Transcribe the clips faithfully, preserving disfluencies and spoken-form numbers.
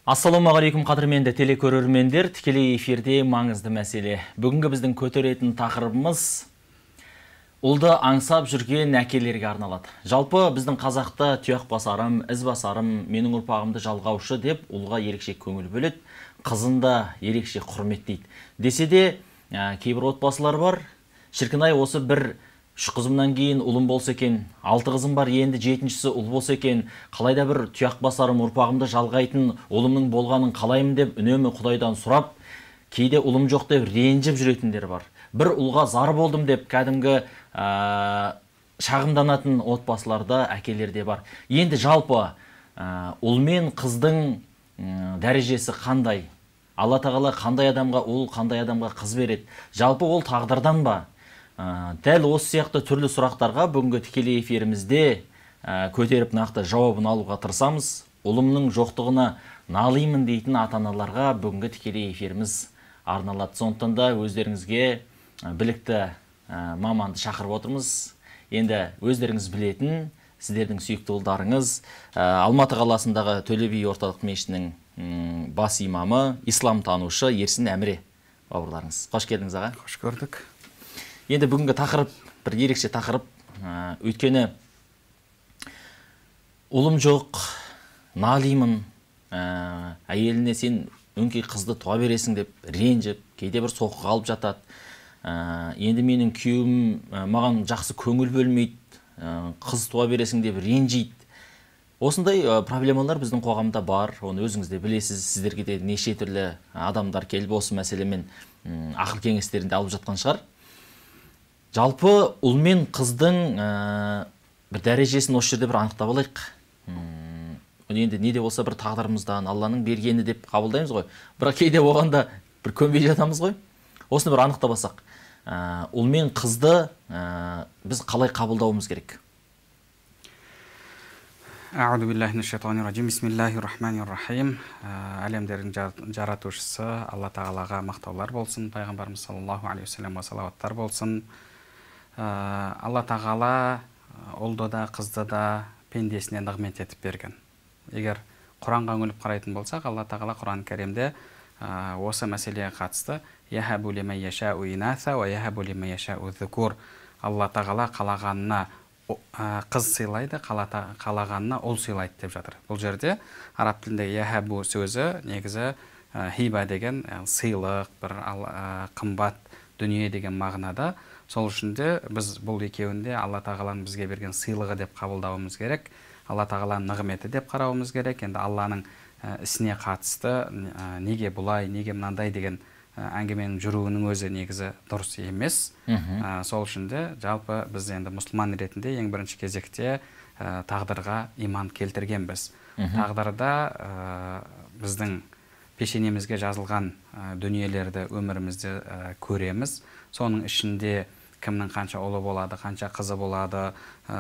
Ассалаумағалейкум қадірменді телекөрермендер, тікелей эфирде маңызды мәселе. Бүгінгі біздің көтеретін тақырыбымыз ұлды аңсап жүрген әкелерге арналады. Жалпы біздің қазақта тұяқ басарым, із басарым, менің ұрпағымды жалғаушы деп ұлға ерекше көңіл бөледі, қызында ерекше құрметтейді. Десе де кейбір отбасылар бар, шіркін-ай, осы бір үш қызымнан кейін ұлым болса екен, алты қызым бар, енді жетіншісі ұл болса екен, қалайда бір тұяқ басарым, ұрпағымды жалғайтын ұлымның болғанын қалаймын деп үнемі Құдайдан сұрап, кейде ұлым жоқ деп ренжіп жүретіндер бар. Бір ұлға зар болдым деп кәдімгі ә, шағымданатын отбасыларда, әкелерде бар. Енді жалпы ә, ұл мен қыздың ә, дәрежесі қандай? Алла тағала қандай адамға ұл, қандай адамға қыз береді? Жалпы ол тағдырдан ба? Ә, дәл осы сияқты түрлі сұрақтарға бүгінгі тікелей эфирімізде ә, көтеріп нақты жауабын алуға тырысамыз. Ұлымның жоқтығына налимын дейтін ата-аналарға бүгінгі тікелей эфиріміз арналады. Сондықтан да өздеріңізге ә, білікті ә, маманды шақырып отырмыз. Енді өздеріңіз білетін, сіздердің сүйікті ұлдарыңыз ә, Алматы қаласындағы Төле би орталық мешітінің бас имамы, ислам танушы Ерсін Әміре бауырларыңыз. Қош келдіңіз аға. Қош көрдік. Енді бүгінгі тақырып бір ерекше тақырып, ә, өйткені ұлым жоқ, налимын, ә, әйеліне сен өңкей қызды туа бересің деп ренжіп, кейде бір соққы алып жатады. Ә, енді менің күйеуім ә, маған жақсы көңіл бөлмейді, ә, қыз туа бересің деп ренжейді. Осындай ә, проблемалар біздің қоғамда бар, оны өзіңіз де білесіз, сіздерге де неше түрлі адамдар келіп осы мәселемен м, ақыл кеңестерінде алып жатқан шығар. Жалпы ұл мен қыздың ә, бір дәрежесін осы жерде бір анықтап алайық. Енді не де болса бір тағдырымыздан, Алланың бергені деп қабылдаймыз ғой. Бірақ кейде оғанда бір көнбей жатамыз ғой. Осыны бір анықтап алсақ. Ә, ұл мен қызды ә, біз қалай қабылдауымыз керек? Аузу биллахи минаш шайтанир раджим. Бисмиллахир-рахманир-рахим. Әлемдердің жаратушысы Алла тағалаға мақтаулар болсын, пайғамбарымыз саллаллаху алейхи уассаламға салауаттар болсын. Алла тағала ұлды да қызды да пендесіне нығмет етіп берген. Егер Құранға үңіліп қарайтын болсақ, Алла тағала Құран кәрімде осы мәселеге қатысты яхабу лиман яшау инаса ва яхабу лиман яшау зукур. Алла тағала қалағанына қыз сыйлайды, қалағанына ұл сыйлайды деп жатыр. Бұл жерде араб тілінде яхабу сөзі негізі хиба деген сыйлық, бір қымбат дүние деген мағынада. Сол үшін де біз бұл екеуінде Алла тағаланың бізге берген сыйлығы деп қабылдауымыз керек. Алла тағаланың нығметі деп қарауымыз керек. Енді Алланың ісіне қатысты неге бұлай, неге мынандай деген әңгіменің жүруінің өзі негізі дұрыс емес. Сол үшін де жалпы біз енді мұсылман ретінде ең бірінші кезекте тағдырға иман келтіргенбіз. Тағдырда біздің пешенемізге жазылған дүниелерді өмірімізде көреміз. Соның ішінде кімнің қанша ұлы болады, қанша қызы болады,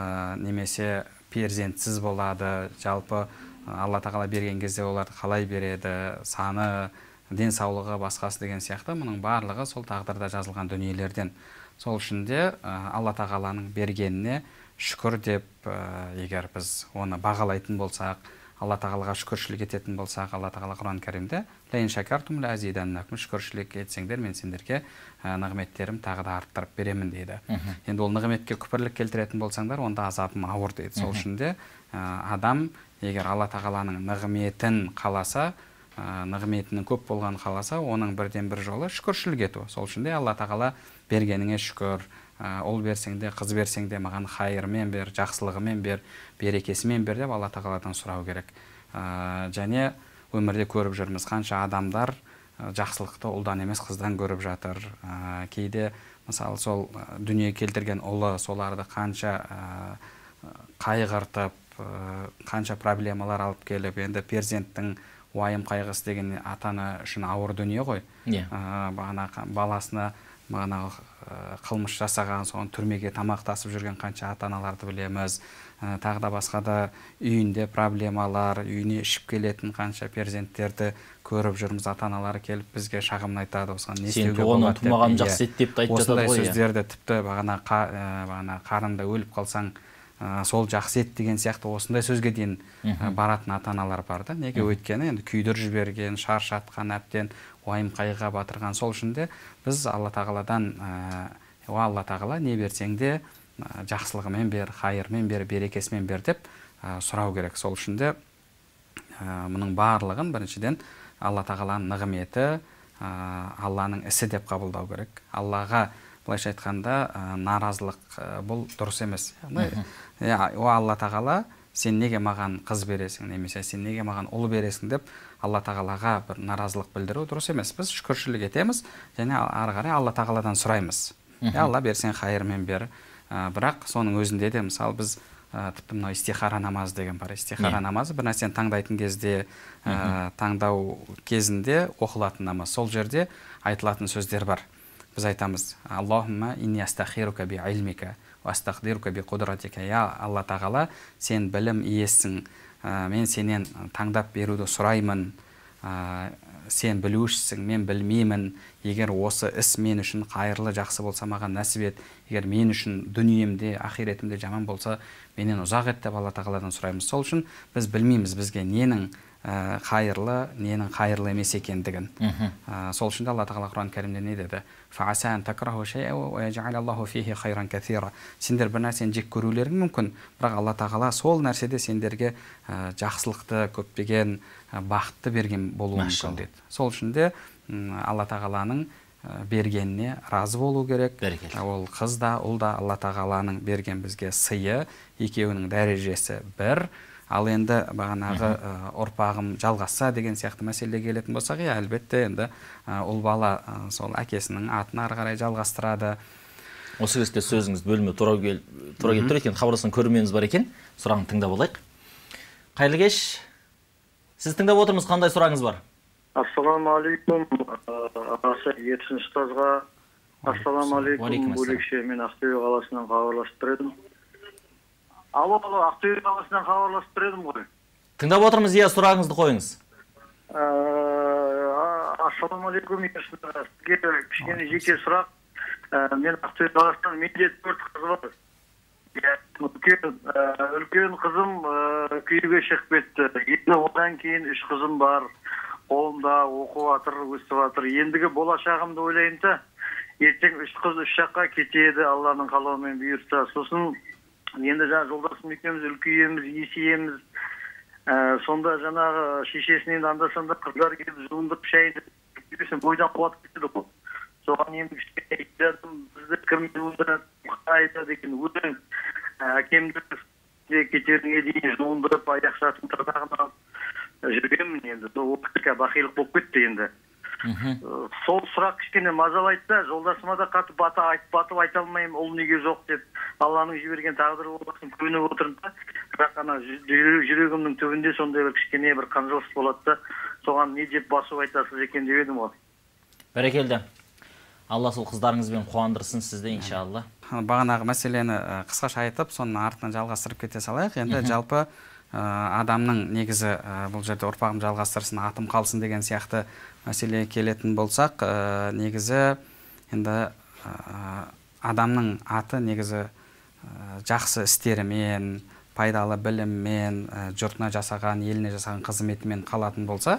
немесе перзентсіз болады, жалпы Алла тағала берген кезде оларды қалай береді, саны, денсаулығы, басқасы деген сияқты, мұның барлығы сол тағдырда жазылған дүниелерден. Сол үшін де Алла тағаланың бергеніне шүкір деп, егер біз оны бағалайтын болсақ, Алла тағалаға шүкіршілік ететін болсақ, Алла тағала Құран кәрімде ләин шакартум ла азиданнакум, шүкіршілік етсеңдер, мен сендерге нығметтерім тағы да арттырып беремін дейді. Енді ол нығметке күпірлік келтіретін болсаңдар, онда азабым ауыр дейді. Сол үшін де адам егер Алла тағаланың нығметін қаласа, нығметінің көп болған қаласа, оның бірден бір жолы шүкіршілік ету. Сол үшін де Алла тағала бергеніңе шүкір, ұл берсең де, қыз берсең де, маған хайырмен бер, жақсылығымен бер, берекесімен бер деп Алла тағаладан сұрау керек. Және өмірде көріп жүрміз, қанша адамдар жақсылықты ұлдан емес қыздан көріп жатыр. Кейде мысалы сол дүние келтірген ұлы соларды қанша қайғыртып, қанша проблемалар алып келіп, енді перзенттің уайым қайғысы деген ата-ана үшін ауыр дүние ғой. Бағана баласына бағана қылмыс жасаған, соған түрмеге тамақтасып жүрген қанша ата-аналарды білеміз. Тағы да басқа да үйінде проблемалар, үйіне ішіп келетін қанша перзенттерді көріп жүрміз. Ата-аналары келіп бізге шағымын айтады, осыған не істеуге болады деп. Жақсы ет деп айтып жатады ғой. Осындай сөздерді тіпті бағана қарында өліп қалсаң сол жақсы ет деген сияқты осындай сөзге дейін баратын ата-аналар бар да. Неге? Өйткені енді күйдіріп жіберген, шаршатқан, әбден уайым қайғыға батырған. Сол үшін де біз Алла тағаладан, о Алла тағала не берсең де жақсылығымен бер, хайырмен бер, берекесімен бер деп сұрау керек. Сол үшін де мұның барлығын біріншіден Алла тағаланың нығметі, Алланың ісі деп қабылдау керек. Аллаға былайша айтқанда наразылық бұл дұрыс емес. О Алла тағала, сен неге маған қыз бересің, немесе сен неге маған ұл бересің деп Алла тағалаға бір наразылық білдіру дұрыс емес. Біз шүкіршілік етеміз және ары қарай Алла тағаладан сұраймыз. Алла берсең хайырмен бер. Бірақ соның өзінде де мысалы біз тіпті мынау истихара намазы деген бар. Истихара намазы бір нәрсені таңдайтын кезде, таңдау кезінде оқылатын намаз. Сол жерде айтылатын сөздер бар. Біз айтамыз: Аллахумма инни астахирука би илмика ва астақдирука би қудратика. Я Алла тағала, сен білім иесің, мен сенен таңдап беруді сұраймын. Сен білушісің, мен білмеймін. Егер осы іс мен үшін қайырлы, жақсы болса маған нәсіп ет. Егер мен үшін дүниемде, ахиретімде жаман болса, менен ұзақ ет деп Алла тағаладан сұраймыз. Сол үшін біз білмейміз бізге ненің қайырлы, ненің қайырлы емес екендігін. Сол үшін де Алла тағала Құран кәрімде не деді? Сендер бір нәрсені жек көрулерің мүмкін, бірақ Алла тағала сол нәрседе сендерге жақсылықты, көптеген бақытты берген болуы мүмкін деді. Сол үшін де Алла тағаланың бергеніне разы болу керек. Ол қыз да, ұл да Алла тағаланың берген бізге сыйы, екеуінің дәрежесі бір. Ал енді бағанағы ұрпағым жалғасса деген сияқты мәселеге келетін болсақ, әлбетте енді ұл бала сол әкесінің атын ары қарай жалғастырады. Осы кезде сөзіңізді бөлме тура келіп тұр екен, хабарласқан көрерменіміз бар екен. Сұрағын тыңдап алайық. Қайырлы кеш. Сіз тыңдап отырмыз, қандай сұрағыңыз бар? Ассаламалейкум. Аса етсін ұстазға. Ассаламалейкум. Бөлекше, мен Ақтөбе қаласынан хабарласып тұр едім. Алло, алло, Ақтөбе қаласынан хабарласып тұр едім ғой. Тыңдап отырмыз, иә, сұрағыңызды қойыңыз. Ассаламалейкум. Сізге кішкене жеке сұрақ. Мен Ақтөбе қаласынан, менде төрт қыз бар. Үлкен қызым күйеуге шығып кетті. Енді одан кейін үш қызым бар. Қолымда оқып жатыр, өсіп жатыр. Ендігі болашағымды ойлаймын да, ертең үш қыз үш жаққа кетеді, Алланың қалауымен бұйыртса. Сосын енді жаңа жолдасым екеуміз үлкейеміз, есейеміз. Сонда жаңағы шешесінен анда-санда қыздар келіп жуындырып шайды бойдан қуат кетеді ғой. Соған енді кішкене айтадым, бізді кім айтады екен, өзің әкемді кетеріне дейін жуындырып, аяқ шашын тырнағына жүргенмін енді. Ол кішкене бақилық болып кетті енді. Сол сұрақ кішкене мазалайды да, жолдасыма да қатып батып айта алмаймын, ол неге жоқ деп. Алланың жіберген тағдыры болсын, көніп отырмын да. Бірақ ана жүрегімнің түбінде сондай бір кішкене бір қанжылыс болады да, соған не деп басып айтасыз екен деп едім ғой. Бәрекелді. Алла сол қыздарыңызбен қуандырсын сізді, иншалла. Бағанағы мәселені қысқаша айтып, соның артынан жалғастырып кете салайық. Енді жалпы адамның негізі бұл жерде ұрпағым жалғастырсын, атым қалсын деген сияқты мәселеге келетін болсақ, негізі енді адамның аты негізі жақсы істерімен, пайдалы біліммен, жұртына жасаған, еліне жасаған қызметімен қалатын болса,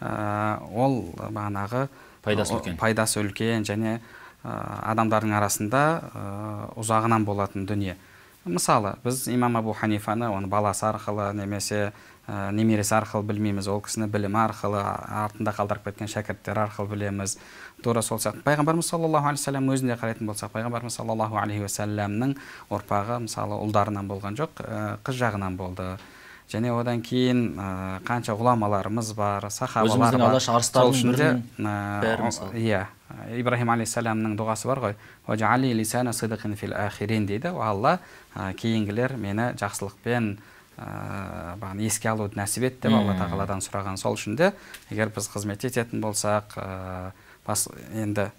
ол бағанағы пайдасы үлкен және адамдардың арасында ұзағынан болатын дүние. Мысалы, біз имам Абу Ханифаны оны баласы арқылы немесе немересі арқылы білмейміз, ол кісіні білім арқылы, артында қалдырып кеткен шәкірттер арқылы білеміз. Тура сол сияқты. Пайғамбарымыз саллаллаху алейхи вассалам өзінде қарайтын болсақ, пайғамбарымыз саллаллаху алейхи вассаламның ұрпағы мысалы ұлдарынан болған жоқ, қыз жағынан болды. Және одан кейін қанша ғұламаларымыз бар, сахабалар бар. Сол үшін де Ибрахим алейхиссаламның дұғасы бар ғой. «Ваджали лисана сидқин фил ахирин» дейді. Алла кейінгілер мені жақсылықпен еске алуды нәсіп ет деп Алла тағаладан сұраған. Сол үшін де егер біз қызмет ететін болсақ, енді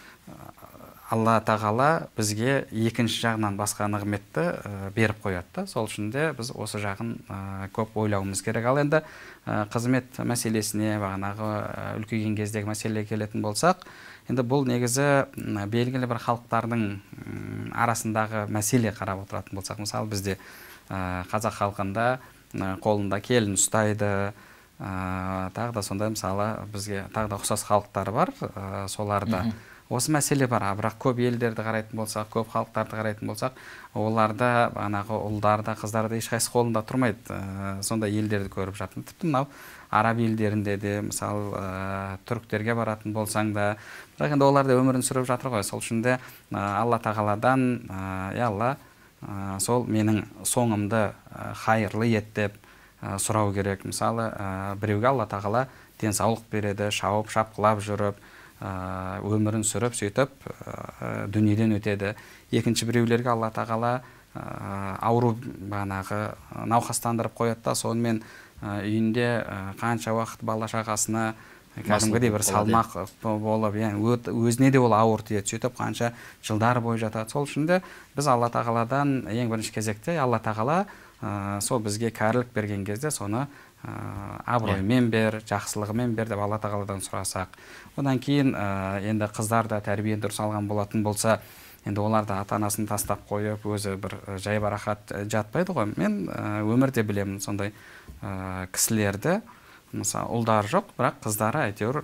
Алла тағала бізге екінші жағынан басқа нығметті беріп қояды. Сол үшін де біз осы жағын көп ойлауымыз керек. Ал енді қызмет мәселесіне, бағанағы үлкейген кездегі мәселеге келетін болсақ, енді бұл негізі белгілі бір халықтардың арасындағы мәселе қарап отыратын болсақ, мысалы бізде қазақ халқында қолында келін ұстайды, тағы да сондай мысалы бізге тағы да ұқсас халықтар бар, соларда осы мәселе бар. Бірақ көп елдерді қарайтын болсақ, көп халықтарды қарайтын болсақ, оларда бағанағы ұлдарда, қыздарда ешқайсысы қолында тұрмайды. Сондай елдерді көріп жатырмын. Тіпті мынау араб елдерінде де, мысалы түріктерге баратын болсаң да, бірақ енді олар да өмірін сүріп жатыр ғой. Сол үшін де Алла тағаладан, я Алла, сол менің соңымды хайырлы ет деп сұрау керек. Мысалы біреуге Алла тағала денсаулық береді, шауып шапқылап жүріп, өмірін сүріп, сөйтіп дүниеден өтеді. Екінші біреулерге Алла тағала ауру бағанағы науқастандырып қояды да, сонымен үйінде қанша уақыт бала шағасына кәдімгідей бір салмақ болып, өзіне де ол ауыр тиеді, сөйтіп қанша жылдар бойы жатады. Сол үшін де біз Алла тағаладан ең бірінші кезекте Алла тағала сол бізге кәрілік берген кезде соны абыроймен бер, жақсылығымен бер деп Алла тағаладан сұрасақ. Одан кейін енді қыздар да тәрбие дұрыс алған болатын болса, енді олар да ата-анасын тастап қойып, өзі бір жайбарақат жатпайды ғой. Мен өмірде білемін сондай кісілерді, мысалы ұлдары жоқ, бірақ қыздары әйтеуір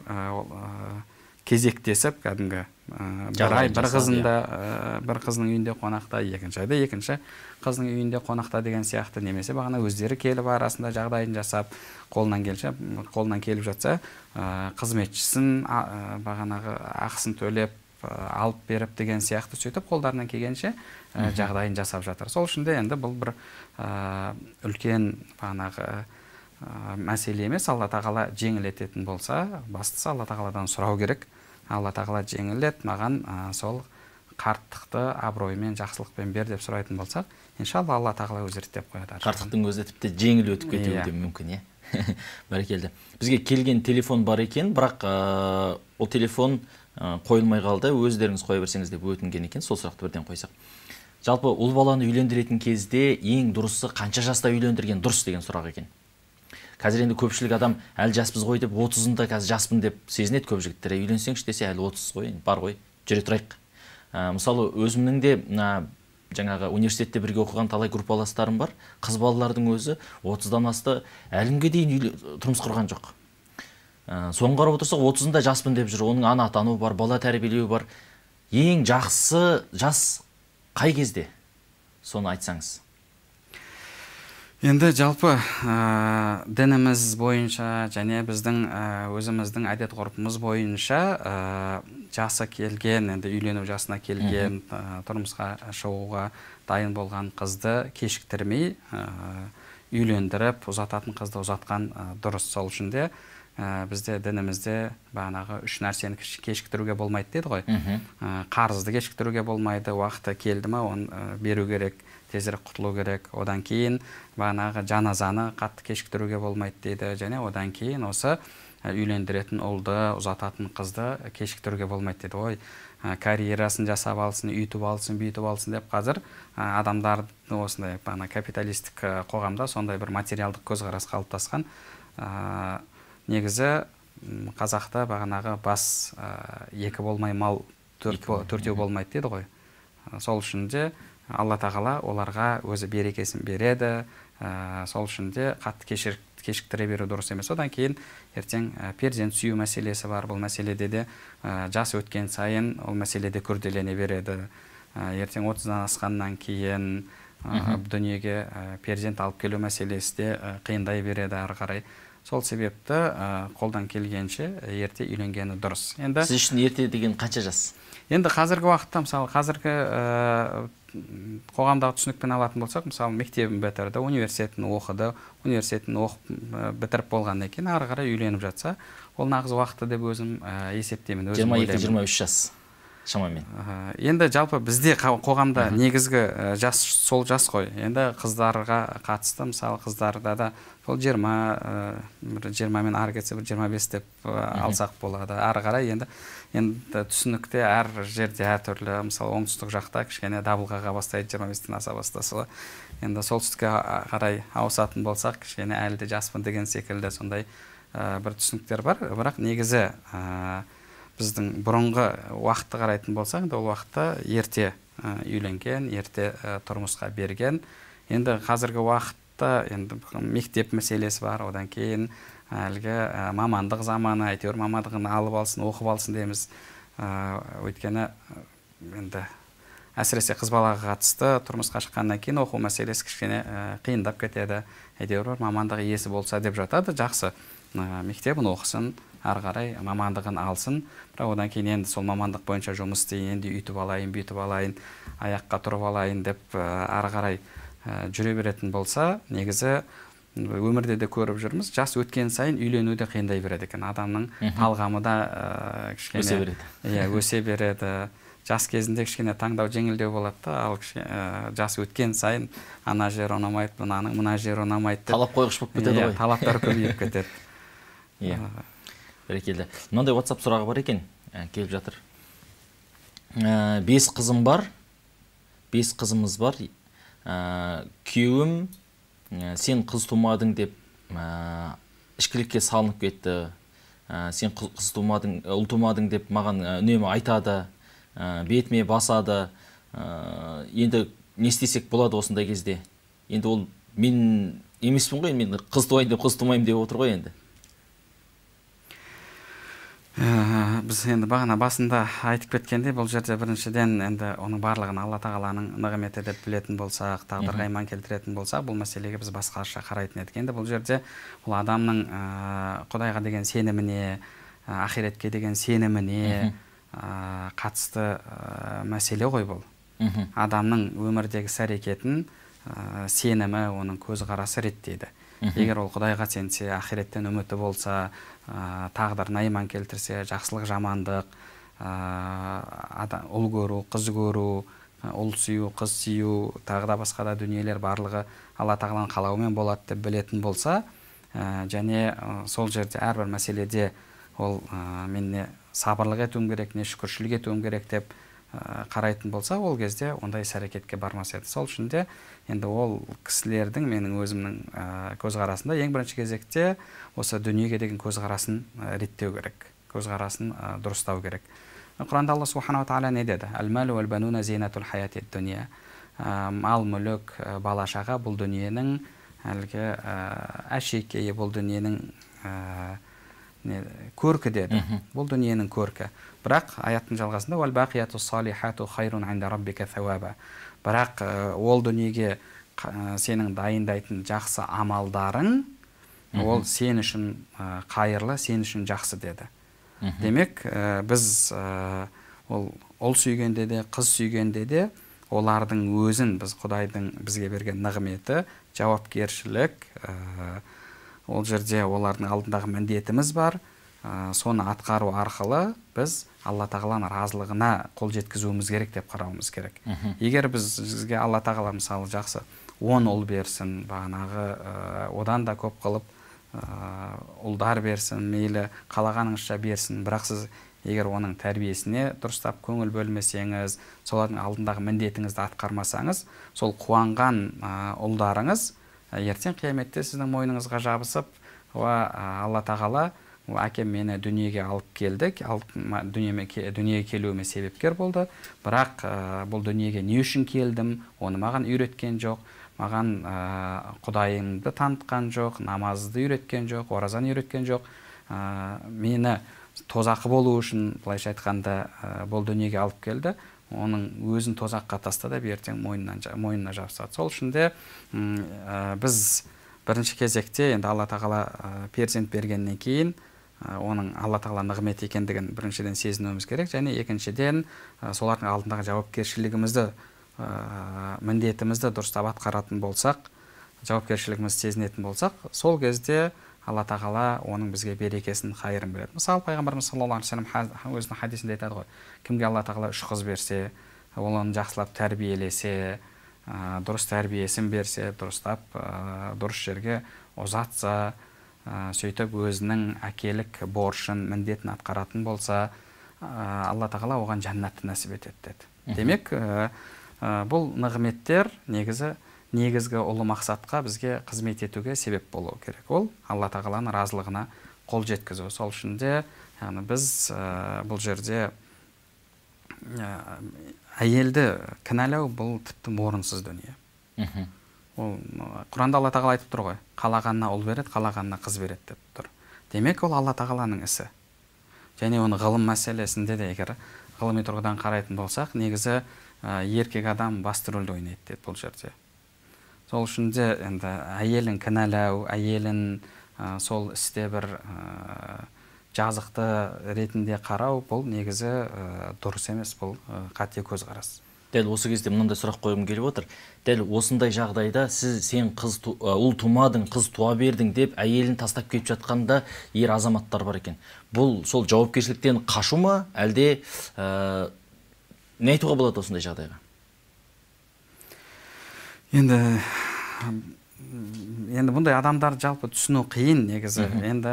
кезектесіп кәдімгі бір ай бір қызында, бір қызының үйінде қонақта, екінші айда екінші қызының үйінде қонақта деген сияқты, немесе бағана өздері келіп арасында жағдайын жасап, қолынан келсе, қолынан келіп жатса, қызметшісін бағанағы ақысын төлеп алып беріп деген сияқты, сөйтіп қолдарынан келгенше жағдайын жасап жатыр. Сол үшін де енді бұл бір үлкен бағанағы мәселе емес. Алла тағала жеңілететін болса, бастысы Алла тағаладан сұрау керек. Алла тағала жеңілет, маған сол қарттықты абыроймен, жақсылықпен бер деп сұрайтын болсақ, иншалла Алла тағала өзі реттеп қояды. Қарттықтың өзі тіпті жеңіл өтіп кетуі де мүмкін, е. Бәрекелді. Бізге келген телефон бар екен, бірақ ол телефон қойылмай қалды, өздеріңіз қоя берсеңіз деп өтінген екен, сол сұрақты бірден қойсақ. Жалпы ұл баланы үйлендіретін кезде ең дұрысы қанша жаста үйлендірген дұрыс деген сұрақ екен. Қазір енді көпшілік адам әлі жаспыз ғой деп, отызында қазір жаспын деп сезінеді көп жігіттер. Үйленсеңші десе әлі отыз ғой, бар ғой, жүре тұрайық. Мысалы, өзімнің де жаңағы университетте бірге оқыған талай группаластарым бар. Қыз балалардың өзі отыздан асты әлімге дейін тұрмыс құрған жоқ. Соны қарап отырсақ, отызында жаспын деп жүр. Оның ана атануы бар, бала тәрбиелеуі бар. Ең жақсы жас қай кезде? Соны айтсаңыз. Енді жалпы дініміз бойынша және біздің өзіміздің әдет ғұрпымыз бойынша жасы келген, енді үйлену жасына келген, тұрмысқа шығуға дайын болған қызды кешіктірмей үйлендіріп, ұзататын қызды ұзатқан дұрыс. Сол үшін де бізде дінімізде бағанағы үш нәрсені кешіктіруге болмайды дейді ғой. Қарызды кешіктіруге болмайды, уақыты келді ма, оны беру керек, тезірек құтылу керек. Одан кейін бағанағы жаназаны қатты кешіктіруге болмайды дейді, және одан кейін осы үйлендіретін ұлды, ұзататын қызды кешіктіруге болмайды дейді. Ой, карьерасын жасап алсын, үйтіп алсын, бүйтіп алсын деп қазір адамдарды осындай бағана капиталистік қоғамда сондай бір материалдық көзқарас қалыптасқан. Негізі қазақта бағанағы бас екі болмай мал төртеу болмайды дейді ғой. Сол үшін де Алла тағала оларға өзі берекесін береді. Сол үшін де қатты кешіктіре беру дұрыс емес. Одан кейін ертең перзент сүю мәселесі бар. Бұл мәселеде де жас өткен сайын ол мәселеде күрделене береді. Ертең отыздан асқаннан кейін дүниеге перзент алып келу мәселесі де қиындай береді ары қарай. Сол себепті қолдан келгенше ерте үйленгені дұрыс. Енді сіз үшін ерте деген қанша жас? Енді қазіргі уақытта, мысалы, қазіргі қоғамдағы түсінікпен алатын болсақ, мысалы, мектебін бітірді, университетін оқыды, университетін оқып бітіріп болғаннан кейін ары қарай үйленіп жатса, ол нағыз уақыты деп өзім есептеймін. жиырма екі жиырма үш жас шамамен. Енді жалпы бізде қоғамда негізгі жас сол жас қой. Енді қыздарға қатысты, мысалы, қыздарда да сол жиырма, жиырма мен ары кетсе бір жиырма бес деп алсақ болады. Ары қарай енді енді түсінікте әр жерде әртүрлі, мысалы, оңтүстік жақта кішкене дабылғаға бастайды, жиырма бестен аса бастаса. Енді солтүстікке қарай ауысатын болсақ, кішкене әлі де жаспын деген секілді сондай бір түсініктер бар. Бірақ негізі біздің бұрынғы уақытты қарайтын болсақ, ол уақытта ерте үйленген, ерте тұрмысқа берген. Енді қазіргі уақытта енді мектеп мәселесі бар, одан кейін әлгі мамандық заманы, әйтеуір мамандығын алып алсын, оқып алсын дейміз. Өйткені енді әсіресе қыз балаға қатысты тұрмысқа шыққаннан кейін оқу мәселесі кішкене қиындап кетеді. Әйтеуір мамандық иесі болса деп жатады, жақсы. Мектебін оқысын, ары қарай мамандығын алсын. Бірақ одан кейін енді сол мамандық бойынша жұмыс істейін, енді үйтіп алайын, бүйтіп алайын, аяққа тұрып алайын деп ары қарай жүре беретін болса, негізі өмірде де көріп жүрміз, жас өткен сайын үйленуде қиындай береді екен. Адамның талғамы да кішкене өсе береді. Иә, өсе береді. Жас кезінде кішкене таңдау жеңілдеу болады да, ал жас өткен сайын ана жер ұнамайды, мынаның мына жер ұнамайды деп талап қойғыш болып кетеді ғой. Талаптар көбейіп кетеді. Иә. Бәрекелді. Мынандай WhatsApp сұрағы бар екен, келіп жатыр. Бес қызым бар, бес қызымыз бар. Күйеуім сен қыз тумадың деп ішкілікке салынып кетті. Сен қыз тумадың, ұл тумадың деп маған үнемі айтады, бетіме басады. Енді не істесек болады осындай кезде? Енді ол мен емеспін ғой, мен қыз туайын деп қыз тумайым деп отыр ғой енді. Біз енді бағана басында айтып кеткенде, бұл жерде біріншіден енді оның барлығын Алла тағаланың нығметі деп білетін болсақ, тағдырға иман келтіретін болсақ, бұл мәселеге біз басқаша қарайтын едік. Енді бұл жерде бұл адамның Құдайға деген сеніміне, ақиретке деген сеніміне қатысты мәселе ғой бұл. Адамның өмірдегі іс-әрекетін сенімі, оның көзқарасы реттейді. Егер ол Құдайға сенсе, ақиреттен үміті болса, тағдырына иман келтірсе, жақсылық, жамандық, ұл көру, қыз көру, ұл сүю, қыз сүю, тағы да басқа да дүниелер барлығы Алла тағаланың қалауымен болады деп білетін болса, және сол жерде әрбір мәселеде ол мен сабырлық етуім керек, не шүкіршілік етуім керек деп қарайтын болса, ол кезде ондай іс-әрекетке бармас еді. Сол үшін де енді ол кісілердің, менің өзімнің көзқарасында ең бірінші кезекте осы дүниеге деген көзқарасын реттеу керек, көзқарасын дұрыстау керек. Құранда Алла субханала тағала не деді? Әл-мәлу вәл-бануна зинатул хаяти дуния. Мал, мүлік, бала-шаға бұл дүниенің әлгі әшекейі, бұл дүниенің көркі деді. Бұл дүниенің көркі. Бірақ аяттың жалғасында вәл-бақияту салихату хайрун инда раббика сауаба. Бірақ ол дүниеге сенің дайындайтын жақсы амалдарың, ол сен үшін қайырлы, сен үшін жақсы деді. Демек, біз ол ұл сүйгенде де, қыз сүйгенде де олардың өзін біз Құдайдың бізге берген нығметі, жауапкершілік, ол жерде олардың алдындағы міндетіміз бар. Соны атқару арқылы біз Алла тағаланың разылығына қол жеткізуіміз керек деп қарауымыз керек. Егер бізге Алла тағала мысалы жақсы он ұл берсін, бағанағы одан да көп қылып ұлдар берсін, мейлі қалағаныңызша берсін, бірақ сіз егер оның тәрбиесіне дұрыстап көңіл бөлмесеңіз, солардың алдындағы міндетіңізді атқармасаңыз, сол қуанған ұлдарыңыз ертең қияметте сіздің мойныңызға жабысып, Алла тағала әкем мені дүниеге алып келді, дүниеге келуіме себепкер болды, бірақ бұл дүниеге не үшін келдім, оны маған үйреткен жоқ, маған Құдайымды танытқан жоқ, намазды үйреткен жоқ, оразаны үйреткен жоқ, мені тозақы болу үшін, былайша айтқанда, бұл дүниеге алып келді, оның өзін тозаққа тастады, ертең мойнына жабысады. Сол үшін де біз бірінші кезекте енді Алла тағала перзент бергеннен кейін оның Алла тағала нығмет екендігін біріншіден сезінуіміз керек, және екіншіден солардың алдындағы жауапкершілігімізді, міндетімізді дұрыстап атқаратын болсақ, жауапкершілігімізді сезінетін болсақ, сол кезде Алла тағала оның бізге берекесін, қайырын береді. Мысалы, пайғамбарымыз саллаллаху алейхи ва саллям өзінің хадисінде айтады ғой, кімге Алла тағала үш қыз берсе, ол оны жақсылап тәрбиелесе, дұрыс тәрбиесін берсе, дұрыстап дұрыс жерге ұзатса, сөйтіп өзінің әкелік борышын, міндетін атқаратын болса, Алла тағала оған жәннатты нәсіп етеді деді. Демек, бұл нығметтер негізі негізгі ұлы мақсатқа бізге қызмет етуге себеп болу керек. Ол Алла тағаланың разылығына қол жеткізу. Сол үшін де біз бұл жерде әйелді кінәлау бұл тіпті орынсыз дүние. Ол Құранда Алла тағала айтып тұр ғой, қалағанына ұл береді, қалағанына қыз береді деп тұр. Демек ол Алла тағаланың ісі. Және оны ғылым мәселесінде де егер ғылыми тұрғыдан қарайтын болсақ, негізі еркек адам басты рөлді ойнайды деді бұл жерде. Сол үшін де енді әйелін кінәлау, әйелін сол істе бір жазықты ретінде қарау, бұл негізі дұрыс емес, бұл қате көзқарас. Дәл осы кезде мынандай сұрақ қойғым келіп отыр. Дәл осындай жағдайда сіз сен қыз ұл тумадың, қыз туа бердің деп әйелін тастап кетіп жатқанда ер азаматтар бар екен. Бұл сол жауапкершіліктен қашу ма, әлде не айтуға болады осындай жағдайға? Енді енді бұндай адамдар жалпы түсіну қиын негізі. Енді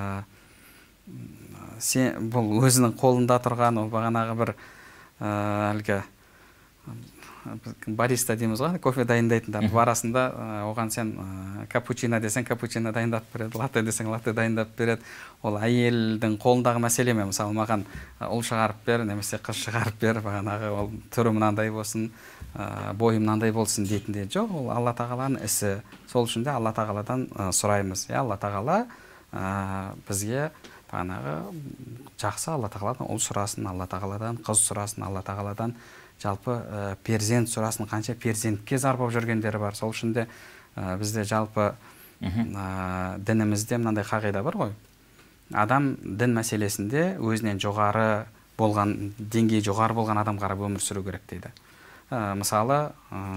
сен бұл өзінің қолында тұрған, ол бағанағы бір әлгі бариста дейміз ғой, кофе дайындайтындар. Барасында оған сен капучино десең, капучино дайындап береді, латте десең, латте дайындап береді. Ол әйелдің қолындағы мәселе ме? Мысалы, маған ұл шығарып бер, немесе қыз шығарып бер, бағанағы ол түрі мынандай болсын, бойы мынандай болсын дейтінде жоқ. Ол Алла тағаланың ісі. Сол үшін де Алла тағаладан сұраймыз. Алла тағала бізге бағанағы жақсы Алла тағаладан ұл сұрасын, Алла тағаладан қыз сұрасын, Алла тағаладан жалпы перзент сұрасын, қанша перзентке зар болып жүргендері бар. Сол үшін де бізде жалпы дінімізде мынандай қағида бар ғой. Адам дін мәселесінде өзінен жоғары болған, деңгейі жоғары болған адам қарап өмір сүру керек дейді. Мысалы,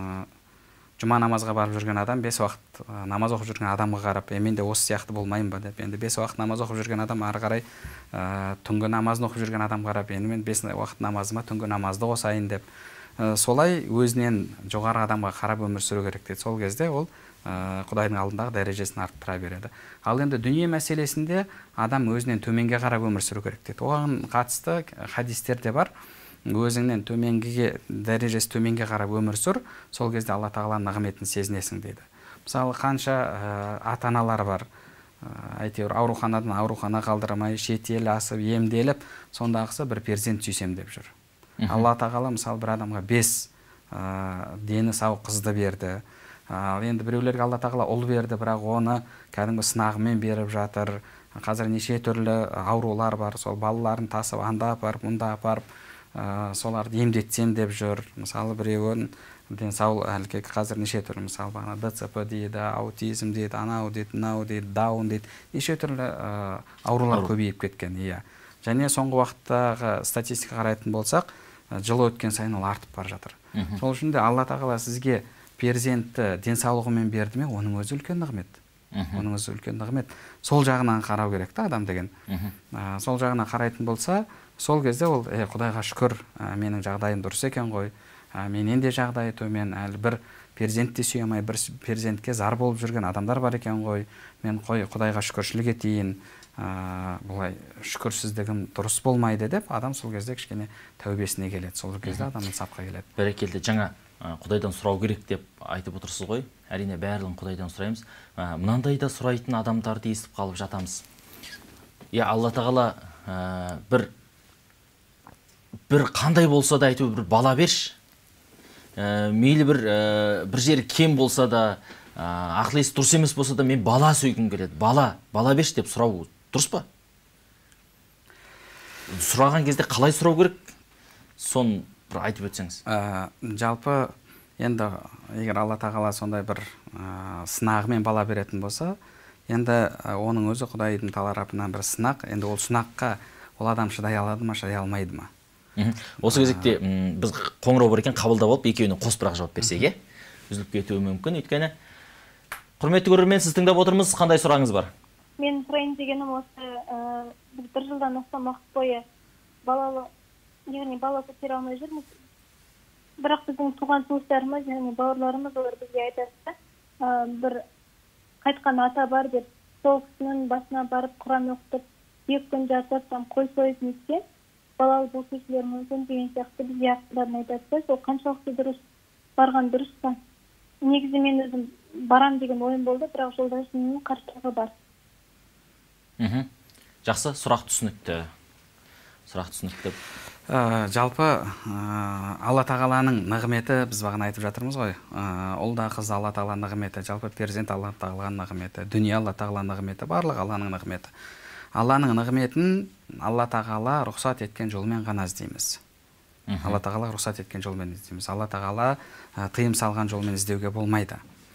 жұма намазға барып жүрген адам бес уақыт намаз оқып жүрген адамға қарап, мен де осы сияқты болмайын ба деп, енді бес уақыт намаз оқып жүрген адам ары қарай түнгі намазын оқып жүрген адам қарап, енді мен бес уақыт намазыма түнгі намазды қосайын деп, солай өзінен жоғары адамға қарап өмір сүру керек дейді. Сол кезде ол Құдайдың алдындағы дәрежесін арттыра береді. Ал енді дүние мәселесінде адам өзінен төменге қарап өмір сүру керек дейді. Оған қатысты хадистер де бар. Өзіңнен төменге, дәрежесі төменге қарап өмір сүр, сол кезде Алла тағаланың нығметін сезінесің дейді. Мысалы, қанша ата-аналар бар, әйтеуір ауруханадан аурухана қалдырмай, шетел асып, емделіп, сондағысы бір перзент сүйсем деп жүр. Алла тағала мысалы бір адамға бес дені сау қызды берді. Енді біреулерге Алла тағала ұл берді, бірақ оны кәдімгі сынағымен беріп жатыр. Қазір неше түрлі аурулар бар, сол балаларын тасып, анда апарып, мұнда апарып, соларды емдетсем деп жүр. Мысалы, біреуін денсаулық әлгі қазір неше түрлі, мысалы, бағана ДЦП дейді, аутизм дейді, анау дейді, мынау дейді, даун дейді, неше түрлі аурулар көбейіп кеткен. Иә. Және соңғы уақыттағы статистика қарайтын болсақ, жыл өткен сайын ол артып бара жатыр. Сол үшін де Алла тағала сізге перзентті денсаулығымен берді ме, оның өзі үлкен нығмет. Оның өзі үлкен нығмет. Сол жағынан қарау керек та адам деген. Сол жағынан қарайтын болса, сол кезде ол Құдайға шүкір, менің жағдайым дұрыс екен ғой, менен де жағдайы төмен, әлі бір перзент те сүйе алмай, бір перзентке зар болып жүрген адамдар бар екен ғой, мен Құдайға шүкіршілік етейін, бұлай шүкірсіздігім дұрыс болмайды деп, адам сол кезде кішкене тәубесіне келеді. Сол кезде адамның сапқа келеді. Бәрекелді, жаңа Құдайдан сұрау керек деп айтып отырсыз ғой. Әрине бәрін Құдайдан сұраймыз. Мынандай да сұрайтын адамдарды естіп қалып жатамыз. Я Алла тағала бір бір қандай болса да айту бір бала берші. Мейлі бір бір жері кем болса да, ақыл-есі дұрыс емес болса да, мен бала сүйгім келеді. Бала, бала берші деп сұрау дұрыс па? Сұраған кезде қалай сұрау керек? Соны бір айтып өтсеңіз. Жалпы енді егер Алла тағала сондай бір сынағымен бала беретін болса, енді оның өзі Құдайдың тарапынан бір сынақ. Енді ол сынаққа ол адам шыдай алады ма, шыдай алмайды ма? Осы кезекте біз қоңырау бар екен, қабылдап алып, екеуіне қос бірақ жауап берсек, е? Үзіліп кетуі мүмкін. Өйткені құрметті көрермен, сіз тыңдап отырмыз, қандай сұрағыңыз бар? Мен сұрайын дегенім осы, біз бір жылдан астам уақыт бойы балалы, яғни бала көтере алмай жүрміз. Бірақ біздің туған туыстарымыз, яғни бауырларымыз олар бізге айтады, бір қайтқан ата бар деп, сол кісінің басына барып Құран оқытып, екі күн жатып, қой сойып неткен, балалы болсушылар мүмкін деген сияқты бізге ақылдарын айтады. Сол қаншалықты дұрыс, барған дұрыс па? Негізі мен өзім барам деген ойым болды, бірақ жолда шынымен қарсылығы бар. Жақсы, сұрақ түсінікті. Сұрақ түсінікті. Жалпы Алла тағаланың нығметі, біз бағана айтып жатырмыз ғой, ұл да қыз Алла тағаланың нығметі, жалпы перзент Алла тағаланың нығметі, дүние Алла тағаланың нығметі, барлық Алланың нығметі. Алланың нығметін Алла тағала рұқсат еткен жолмен ғана іздейміз. Алла тағала рұқсат еткен жолмен іздейміз. Алла тағала тыйым салған жолмен іздеуге болмайды.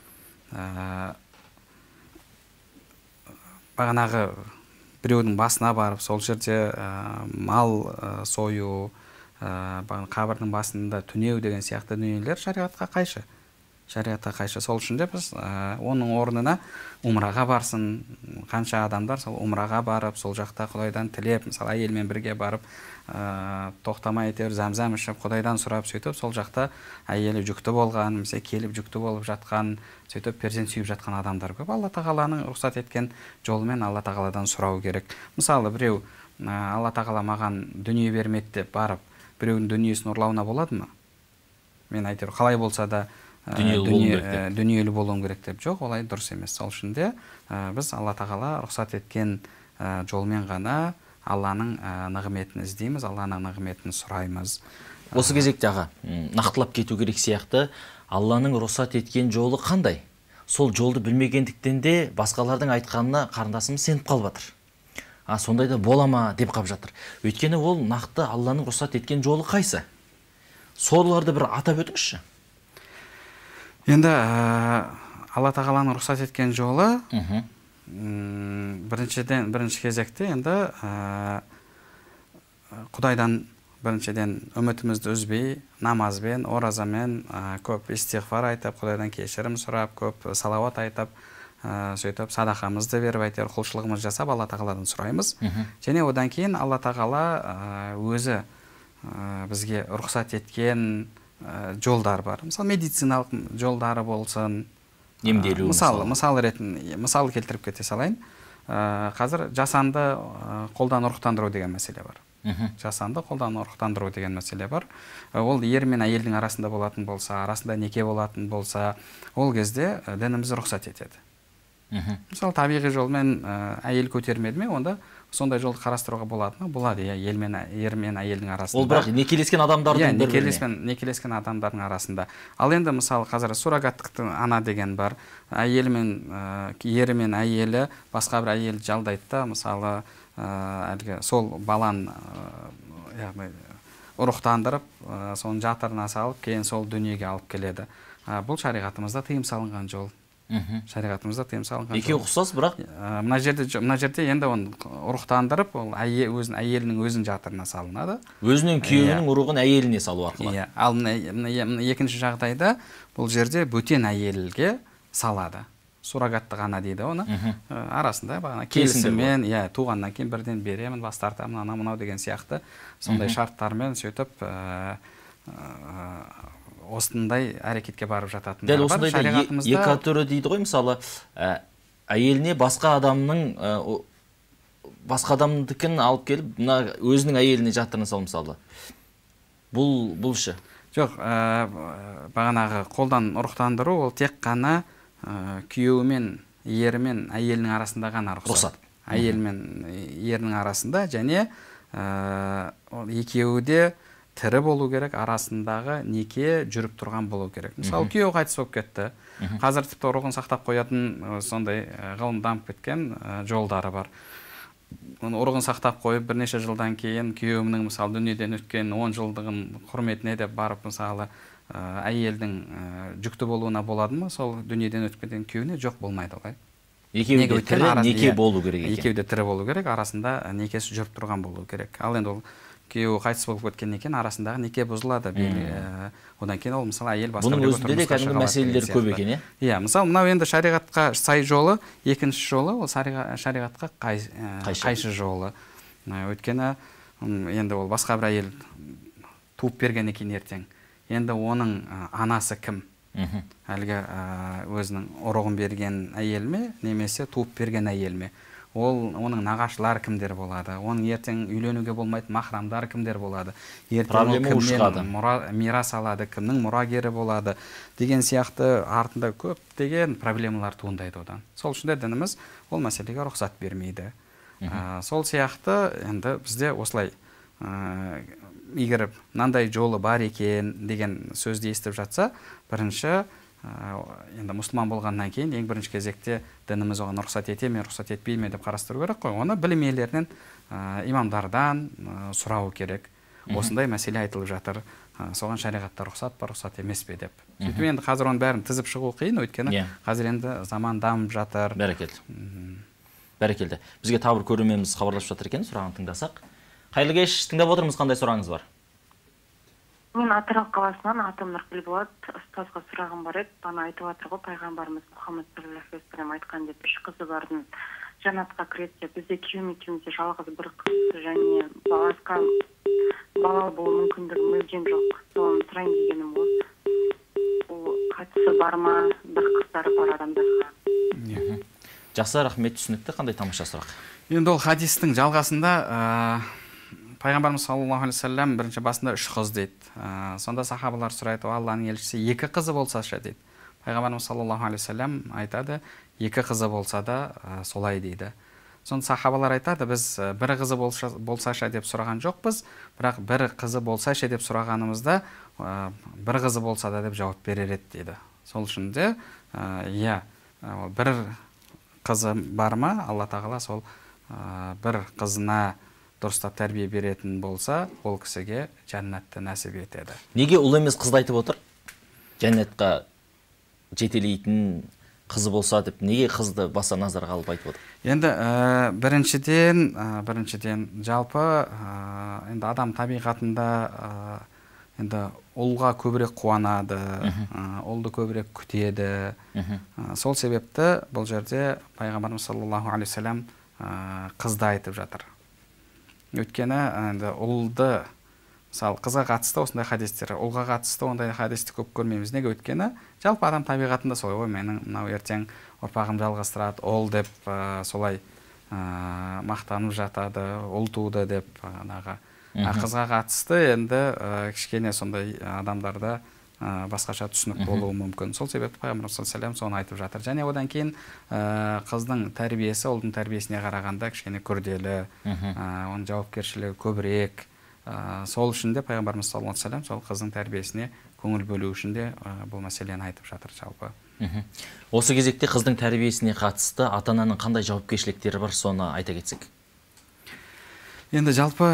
Бағанағы біреудің басына барып, сол жерде мал сою, қабірдің басында түнеу деген сияқты дүниелер шариғатқа қайшы. Шариғатқа қайшы. Сол үшін де біз оның орнына умраға барсын, қанша адамдар сол умраға барып, сол жақта Құдайдан тілеп, мысалы әйелмен бірге барып, тоқтамай әйтеуір зәм-зәм ішіп, Құдайдан сұрап, сөйтіп сол жақта әйелі жүкті болған, немесе келіп жүкті болып жатқан, сөйтіп перзент сүйіп жатқан адамдар көп. Алла тағаланың рұқсат еткен жолымен Алла тағаладан сұрау керек. Мысалы, біреу Алла тағала маған дүние бермеді деп барып, біреудің дүниесін ұрлауына болады ма? Мен әйтеуір қалай болса да дүниелі болуым керек деп. Жоқ, олай дұрыс емес. Сол үшін де біз Алла тағала рұқсат еткен жолмен ғана Алланың нығметін іздейміз, Алланың нығметін сұраймыз. Осы кезекте аға, нақтылап кету керек сияқты, Алланың рұқсат еткен жолы қандай? Сол жолды білмегендіктен де басқалардың айтқанына қарындасымыз сеніп қалып жатыр. А сондайда бола ма деп қап жатыр. Өйткені ол нақты Алланың рұқсат еткен жолы қайсы? Соларды бір атап өтіңізші. Енді Алла тағаланың рұқсат еткен жолы біріншіден бірінші кезекте енді Құдайдан біріншіден үмітімізді үзбей, намазбен, оразамен көп истиғфар айтып, Құдайдан кешірім сұрап, көп салауат айтып, сөйтіп садақамызды беріп, әйтеуір құлшылығымыз жасап, Алла тағаладан сұраймыз. Және одан кейін Алла тағала өзі бізге рұқсат еткен жолдар бар. Мысалы, медициналық жолдары болсын. Емделу. Мысалы, мысалы ретін, мысалы келтіріп кете салайын. Қазір жасанды қолдан ұрықтандыру деген мәселе бар. Жасанды қолдан ұрықтандыру деген мәселе бар. Ол ер мен әйелдің арасында болатын болса, арасында неке болатын болса, ол кезде дініміз рұқсат етеді. Мысалы, табиғи жолмен әйел көтермеді ме, онда сондай жолды қарастыруға болады ма? Болады, ер мен әйелдің арасында. Ол бірақ некелескен адамдардың бір-біріне. Некелескен адамдардың арасында. Ал енді мысалы қазір суррогаттық ана деген бар. Әйелі мен ері мен әйелі басқа бір әйел жалдайды да, мысалы әлгі сол баланы ұрықтандырып, соның жатырына салып, кейін сол дүниеге алып келеді. Бұл шариғатымызда тыйым салынған жол. Шариғатымызда тыйым салынған жол. Екеуі ұқсас, бірақ мына жерде мына жерде енді оны ұрықтандырып, ол өзінің әйелінің өзінің жатырына салынады. Өзінің күйеуінің ұрығын әйеліне салу арқылы. Иә. Ал екінші жағдайда бұл жерде бөтен әйелге салады. Суррогаттық ана дейді оны. Арасында бағана келісіммен, иә, туғаннан кейін бірден беремін, бас тартамын, ана мынау деген сияқты сондай шарттармен сөйтіп осындай әрекетке барып жататын. Дәл осындайда екі түрі дейді ғой, мысалы, әйеліне басқа адамның басқа адамдікін алып келіп, мына өзінің әйеліне жатырына сал, мысалы. Бұл бұл ше. Жоқ, бағанағы қолдан ұрықтандыру ол тек қана күйеуімен, ерімен, әйелінің арасында ғана рұқсат. Әйелмен ерінің арасында, және екеуі де тірі болу керек, арасындағы неке жүріп тұрған болу керек. Мысалы, күйеуі қайтыс болып кетті. Қазір тіпті ұрығын сақтап қоятын сондай ғылым дамып кеткен жолдары бар. Ұрығын сақтап қойып, бірнеше жылдан кейін күйеуімнің мысалы дүниеден өткен он жылдығын құрметіне деп барып, мысалы әйелдің жүкті болуына болады ма? Сол дүниеден өткеннен күйеуіне жоқ, болмайды олай. Екеуі де тірі, неке болу керек екен. Екеуі де тірі болу керек, арасында некесі жүріп тұрған болу керек. Ал енді ол күйеуі қайтыс болып кеткен екен, арасындағы неке бұзылады. Одан кейін ол мысалы әйел басқа бұның өзінде де кәдімгі мәселелер көп екен, иә? Иә, мысалы мынау енді шариғатқа сай жолы, екінші жолы ол шариғатқа қайшы жолы. Өйткені енді ол басқа бір әйел туып берген екен ертең. Енді оның анасы кім? Әлгі өзінің ұрығын берген әйел ме, немесе туып берген әйел ме? Ол оның нағашылар кімдер болады? Оның ертең үйленуге болмайтын махрамдар кімдер болады? Ертең кімнен мирас алады, кімнің мұрагері болады деген сияқты артында көп деген проблемалар туындайды одан. Сол үшін де дініміз ол мәселеге рұқсат бермейді. Сол сияқты енді бізде осылай егер мынандай жолы бар екен деген сөзді естіп жатса, бірінші енді мұсылман болғаннан кейін ең бірінші кезекте дініміз оған рұқсат ете ме, рұқсат етпей ме деп қарастыру керек қой. Оны білім иелерінен, имамдардан сұрау керек. Осындай мәселе айтылып жатыр, соған шариғатта рұқсат па, рұқсат емес пе деп. Сөйтіп енді қазір оның бәрін тізіп шығу қиын, өйткені қазір енді заман дамып жатыр. Бәрекелді. Бәрекелді. Бізге тағы бір көрерменіміз хабарласып жатыр екен, сұрағын тыңдасақ. Қайырлы кеш, тыңдап отырмыз, қандай сұрағыңыз бар? Мен Атырау қаласынан атым Нұргүлболат, ұстазға сұрағым бар еді. Бана айтып жатыр ғой, пайғамбарымыз Мұхаммед саллаллаху алейхи ва саллям айтқан деп, үш қызы бардың жаннатқа кіреді деп. Бізде күйеуім екеумізде жалғыз бір қыз және басқа бала болу мүмкіндігі мүлдем жоқ. Соны сұрайын дегенім осы. Ол қатысы бар ма, бір қыздары бар адамдарға? Жақсы, рахмет, түсінікті. Қандай тамаша сұрақ? Енді ол хадистің жалғасында Пайғамбарымыз саллаллаху алейхи ва саллям бірінші басында үш қыз дейді. Сонда сахабалар сұрайды, Алланың елшісі, екі қызы болса ше дейді. Пайғамбарымыз саллаллаху алейхи ва саллям айтады, екі қызы болса да солай дейді. Сонда сахабалар айтады, біз бір қызы болса ше деп сұраған жоқпыз, бірақ бір қызы болса ше деп сұрағанымызда бір қызы болса да деп жауап берер еді дейді. Сол үшін де, иә, бір қызы бар ма, Алла тағала сол бір қызына дұрыстап тәрбие беретін болса, ол кісіге жәннатты нәсіп етеді. Неге ұл емес қызды айтып отыр? Жәннатқа жетелейтін қызы болса деп, неге қызды баса назарға алып айтып отыр? Енді біріншіден, біріншіден жалпы енді адам табиғатында енді ұлға көбірек қуанады, ұлды көбірек күтеді. Сол себепті бұл жерде Пайғамбарымыз саллаллаху алейхи ва саллям қызды айтып жатыр. Өйткені ұлды, мысалы, қызға қатысты осындай хадистер, ұлға қатысты ондай хадисті көп көрмейміз. Неге? Өйткені жалпы адам табиғатында солай ғой, менің мынау ертең ұрпағым жалғастырады, ол деп солай мақтанып жатады, ұл туды деп. Қызға қатысты енді кішкене сондай адамдарда басқаша түсінік болуы мүмкін. Сол себепті Пайғамбар саллаллаху алейхи ва саллям соны айтып жатыр. Және одан кейін қыздың тәрбиесі ұлдың тәрбиесіне қарағанда кішкене күрделі, оның жауапкершілігі көбірек. Сол үшін де Пайғамбарымыз саллаллаху алейхи ва саллям сол қыздың тәрбиесіне көңіл бөлу үшін де бұл мәселені айтып жатыр жалпы. Осы кезекте қыздың тәрбиесіне қатысты ата-ананың қандай жауапкершіліктері бар, соны айта кетсек? Енді жалпы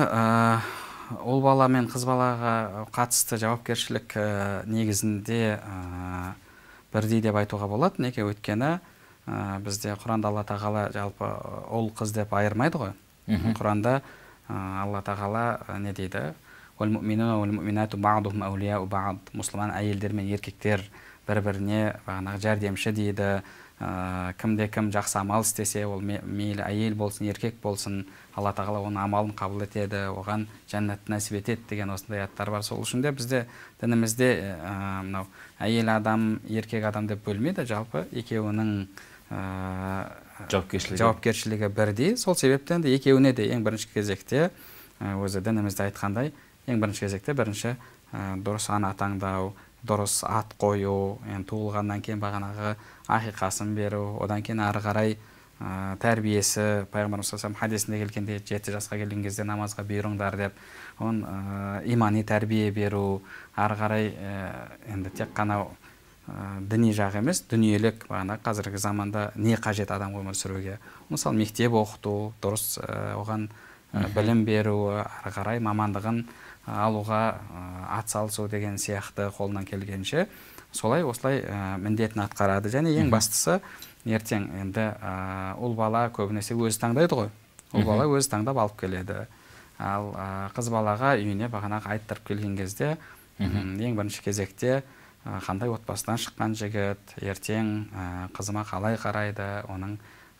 ұл бала мен қыз балаға қатысты жауапкершілік негізінде бірдей деп айтуға болады. Неге? Өйткені бізде Құранда Алла тағала жалпы ұл қыз деп айырмайды ғой. Құранда Алла тағала не дейді? Мұсылман әйелдер мен еркектер бір-біріне жәрдемші дейді. Кімде кім жақсы амал істесе, ол мейлі әйел болсын, еркек болсын, Алла тағала оның амалын қабыл етеді, оған жәннат нәсіп етеді деген осындай аяттар бар. Сол үшін де бізде дінімізде мынау әйел адам, еркек адам деп бөлмейді, жалпы екеуінің жауапкершілігі бірдей. Сол себептен де екеуіне де ең бірінші кезекте, өзі дінімізде айтқандай, ең бірінші кезекте бірінші дұрыс ана таңдау, дұрыс ат қою, туылғаннан кейін бағанағы ақиқасын беру, одан кейін ары қарай тәрбиесі, Пайғамбарымыз саллаллаху алейхи ва саллям хадисінде келгенде жеті жасқа келген кезде намазға бұйырыңдар деп, оны имани тәрбие беру, ары қарай енді тек қана діни жағы емес, дүниелік, бағана қазіргі заманда не қажет адам өмір сүруге. Мысалы, мектеп оқыту, дұрыс оған білім беру, ары қарай мамандығын алуға атсалысу деген сияқты қолынан келгенше солай осылай міндетін атқарады. Және ең бастысы ертең енді ұл бала көбінесе өзі таңдайды ғой. Ұл бала өзі таңдап алып келеді. Ал қыз балаға үйіне бағанағы айттырып келген кезде ең бірінші кезекте қандай отбасынан шыққан жігіт, ертең қызыма қалай қарайды, оның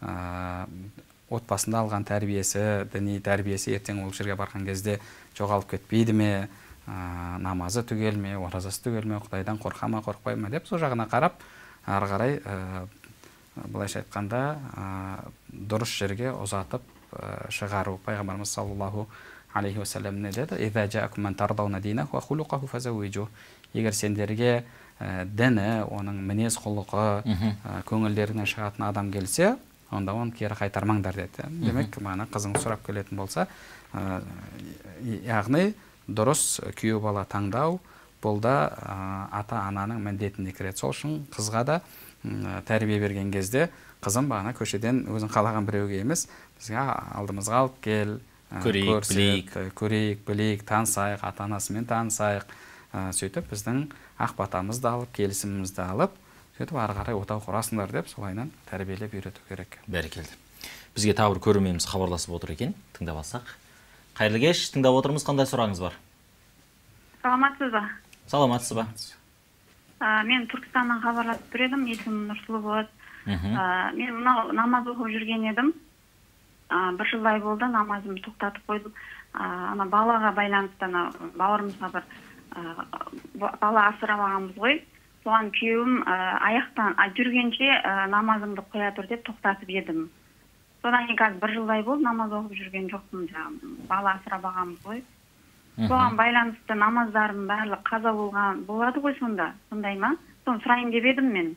отбасында алған тәрбиесі, діни тәрбиесі ертең ол жерге барған кезде жоғалып кетпейді ме, намазы түгел ме, оразасы түгел ме, Құдайдан қорқа ма, қорықпай ма деп сол жағына қарап, ары қарай былайша айтқанда дұрыс жерге ұзатып шығару. Пайғамбарымыз саллаллаху алейхи ва саллям не деді? «Иза жаакум ман тардауна динаху ва хулуқаху фазауижу». Егер сендерге діні, оның мінез құлқы, көңілдерінен шығатын адам келсе, онда оны кері қайтармаңдар деді. Демек, мана қызың сұрап келетін болса, яғни дұрыс күйеу бала таңдау бұл да ата ананың міндетіне кіреді. Сол үшін қызға да тәрбие берген кезде қызым бағана көшеден өзің қалаған біреуге емес, бізге алдымызға алып кел, көрейік, білейік, көрейік, білейік, танысайық, ата анасымен танысайық. Сөйтіп біздің ақ батамызды алып, келісімімізді алып, сөйтіп ары қарай отау құрасыңдар деп солайынан тәрбиелеп үйрету керек. Бәрекелді. Бізге тағы бір көрерменіміз хабарласып отыр екен, тыңдап алсақ. Қайырлы кеш, тыңдап отырмыз, қандай сұрағыңыз бар? Саламатсыз ба? Саламатсыз ба? Мен Түркістаннан хабарласып тұр едім, есімім Нұрсұлу болады. Мен мынау намаз оқып жүрген едім. Бір жылдай болды, намазымды тоқтатып қойдым. Ана балаға байланысты, бауырымызға бір бала асырап алғанбыз ғой. Соған күйеуім аяқтан жүргенше намазымды қоя тұр деп тоқтатып едім. Содан кейін қазір бір жылдай болды, намаз оқып жүрген жоқпын, бала асырап алғанбыз ғой. Соған байланысты намаздардың барлығы қаза болған болады ғой сонда, сондай ма? Соны сұрайын деп едім мен.